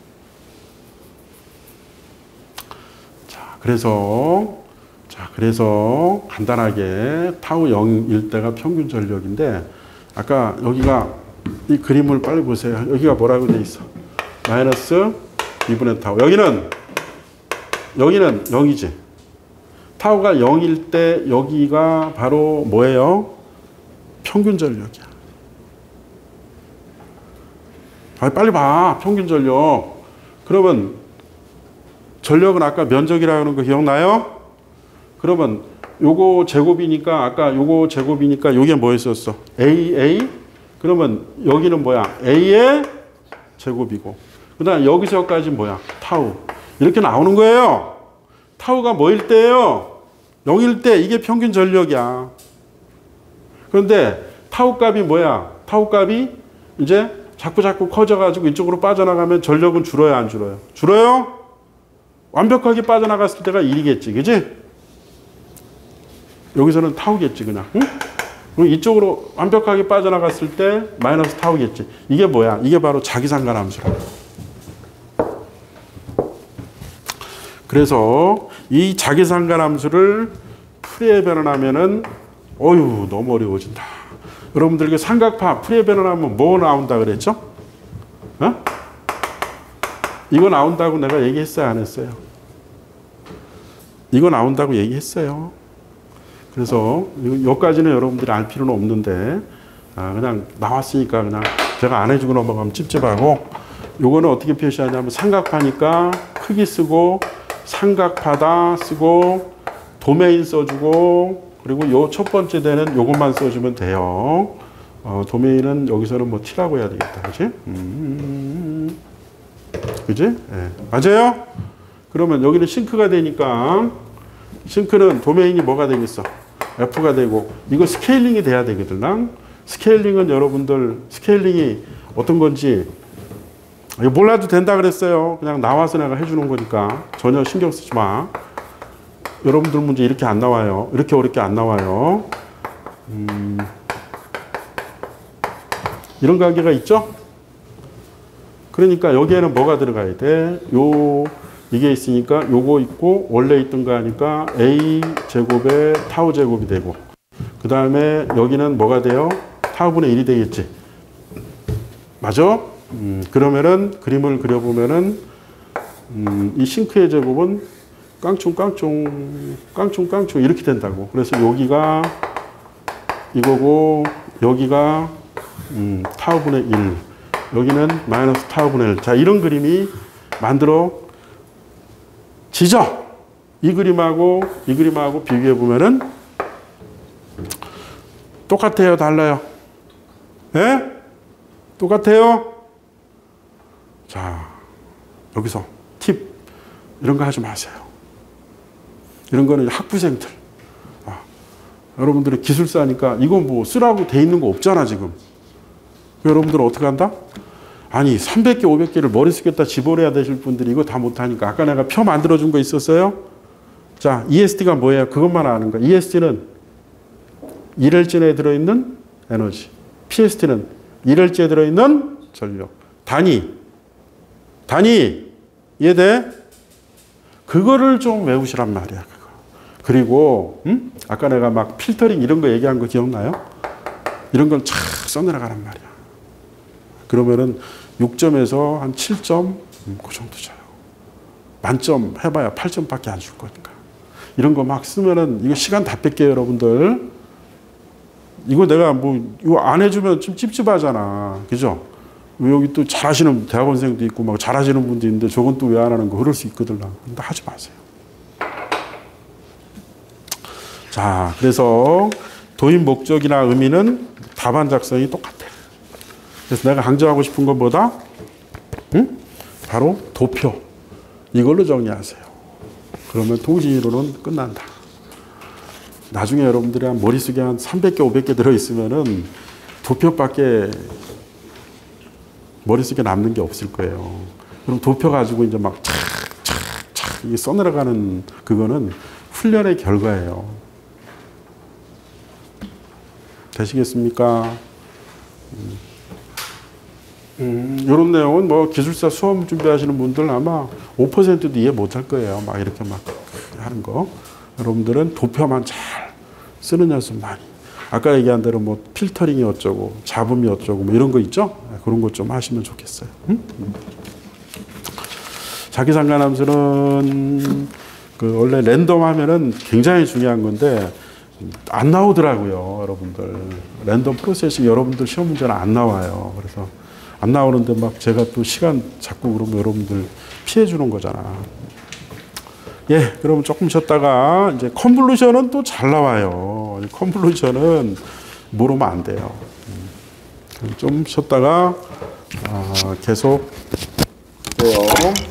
자, 그래서, 자, 그래서 간단하게 타우 영일 때가 평균 전력인데, 아까 여기가 이 그림을 빨리 보세요. 여기가 뭐라고 돼 있어? 마이너스 이분의 타우. 여기는 여기는 영이지. 타우가 영일 때 여기가 바로 뭐예요? 평균 전력이야. 빨리 봐. 평균 전력. 그러면 전력은 아까 면적이라고 하는 거 기억나요? 그러면 요거 제곱이니까 아까 요거 제곱이니까 요게 뭐였었어? A, A? 그러면 여기는 뭐야? A의 제곱이고 그 다음 여기서까지 뭐야? 타우. 이렇게 나오는 거예요. 타우가 뭐일 때예요? 영일 때 이게 평균 전력이야. 그런데 타우 값이 뭐야? 타우 값이 이제 자꾸 자꾸 커져가지고 이쪽으로 빠져나가면 전력은 줄어요? 안 줄어요? 줄어요? 완벽하게 빠져나갔을 때가 일이겠지. 그지? 여기서는 타우겠지 그냥. 응? 그럼 이쪽으로 완벽하게 빠져나갔을 때 마이너스 타우겠지. 이게 뭐야? 이게 바로 자기상관함수라고. 그래서 이 자기상관함수를 풀이에 변환하면은 어휴 너무 어려워진다. 여러분들 이게 삼각파 풀이에 변환하면 뭐 나온다 그랬죠? 어? 이거 나온다고 내가 얘기했어요, 안 했어요? 이거 나온다고 얘기했어요. 그래서 여기까지는 여러분들이 알 필요는 없는데 아, 그냥 나왔으니까 그냥 제가 안 해주고 넘어가면 찝찝하고 요거는 어떻게 표시하냐면 삼각파니까 크기 쓰고 삼각파다 쓰고 도메인 써주고 그리고 요 첫 번째 되는 요것만 써주면 돼요. 어, 도메인은 여기서는 뭐 t라고 해야 되겠다. 그지? 음, 그지? 네. 맞아요? 그러면 여기는 싱크가 되니까 싱크는 도메인이 뭐가 되겠어? F가 되고 이거 스케일링이 돼야 되거든. 스케일링은 여러분들 스케일링이 어떤 건지 이거 몰라도 된다 그랬어요. 그냥 나와서 내가 해주는 거니까 전혀 신경 쓰지 마. 여러분들 문제 이렇게 안 나와요. 이렇게 어렵게 안 나와요. 음, 이런 관계가 있죠? 그러니까 여기에는 뭐가 들어가야 돼? 요 이게 있으니까 요거 있고 원래 있던 거 하니까 A 제곱에 타우 제곱이 되고 그 다음에 여기는 뭐가 돼요? 타우분의 일이 되겠지. 맞아? 음, 그러면은 그림을 그려보면은 음, 이 싱크의 제곱은 깡충깡충 깡충깡충 이렇게 된다고. 그래서 여기가 이거고 여기가 음, 타우분의 일 여기는 마이너스 타우분의 일. 자, 이런 그림이 만들어 지죠? 이 그림하고 이 그림하고 비교해 보면은 똑같아요, 달라요? 예? 똑같아요? 자, 여기서 팁 이런 거 하지 마세요. 이런 거는 학부생들. 아, 여러분들이 기술사니까 이거 뭐 쓰라고 돼 있는 거 없잖아 지금. 여러분들은 어떻게 한다? 아니 삼백 개, 오백 개를 머릿속에다 집어넣어야 되실 분들이 이거 다 못하니까 아까 내가 표 만들어준 거 있었어요? 자, 이에스티가 뭐예요? 그것만 아는 거야. 이에스티는 일엘진에 들어있는 에너지. 피에스티는 일엘지에 들어있는 전력. 단위. 단위. 이해돼? 그거를 좀 외우시란 말이야. 그거. 그리고 음? 아까 내가 막 필터링 이런 거 얘기한 거 기억나요? 이런 걸 쫙 써내려가란 말이야. 그러면은 육 점에서 한 칠 점 음, 그 정도 줘요. 만점 해봐야 팔 점밖에 안 줄 거니까. 이런 거 막 쓰면은 이거 시간 다 뺄게요, 여러분들. 이거 내가 뭐 이거 안 해주면 좀 찝찝하잖아, 그죠? 여기 또 잘하시는 대학원생도 있고 막 잘하시는 분도 있는데 저건 또 왜 안 하는 거 그럴 수 있거든. 근데 하지 마세요. 자, 그래서 도입 목적이나 의미는 답안 작성이 똑같아. 그래서 내가 강조하고 싶은 건 뭐다? 응? 바로 도표. 이걸로 정리하세요. 그러면 통신이론은 끝난다. 나중에 여러분들이 한 머릿속에 한 삼백 개, 오백 개 들어있으면은 도표밖에 머릿속에 남는 게 없을 거예요. 그럼 도표 가지고 이제 막 착, 착, 착, 이게 써내려가는 그거는 훈련의 결과예요. 되시겠습니까? 음. 음, 이런 내용은 뭐 기술사 수험 준비하시는 분들 아마 오 퍼센트도 이해 못할 거예요. 막 이렇게 막 하는 거. 여러분들은 도표만 잘 쓰는 연습 많이. 아까 얘기한 대로 뭐 필터링이 어쩌고 잡음이 어쩌고 뭐 이런 거 있죠? 그런 것 좀 하시면 좋겠어요. 응? 자기상관함수는 그 원래 랜덤 하면은 굉장히 중요한 건데 안 나오더라고요, 여러분들. 랜덤 프로세싱 여러분들 시험 문제는 안 나와요. 그래서 안 나오는데 막 제가 또 시간 잡고 그러면 여러분들 피해 주는 거잖아. 예, 그럼 조금 쉬었다가 이제 컨볼루션은 또 잘 나와요. 컨볼루션은 모르면 안 돼요. 좀 쉬었다가 아, 계속 해요.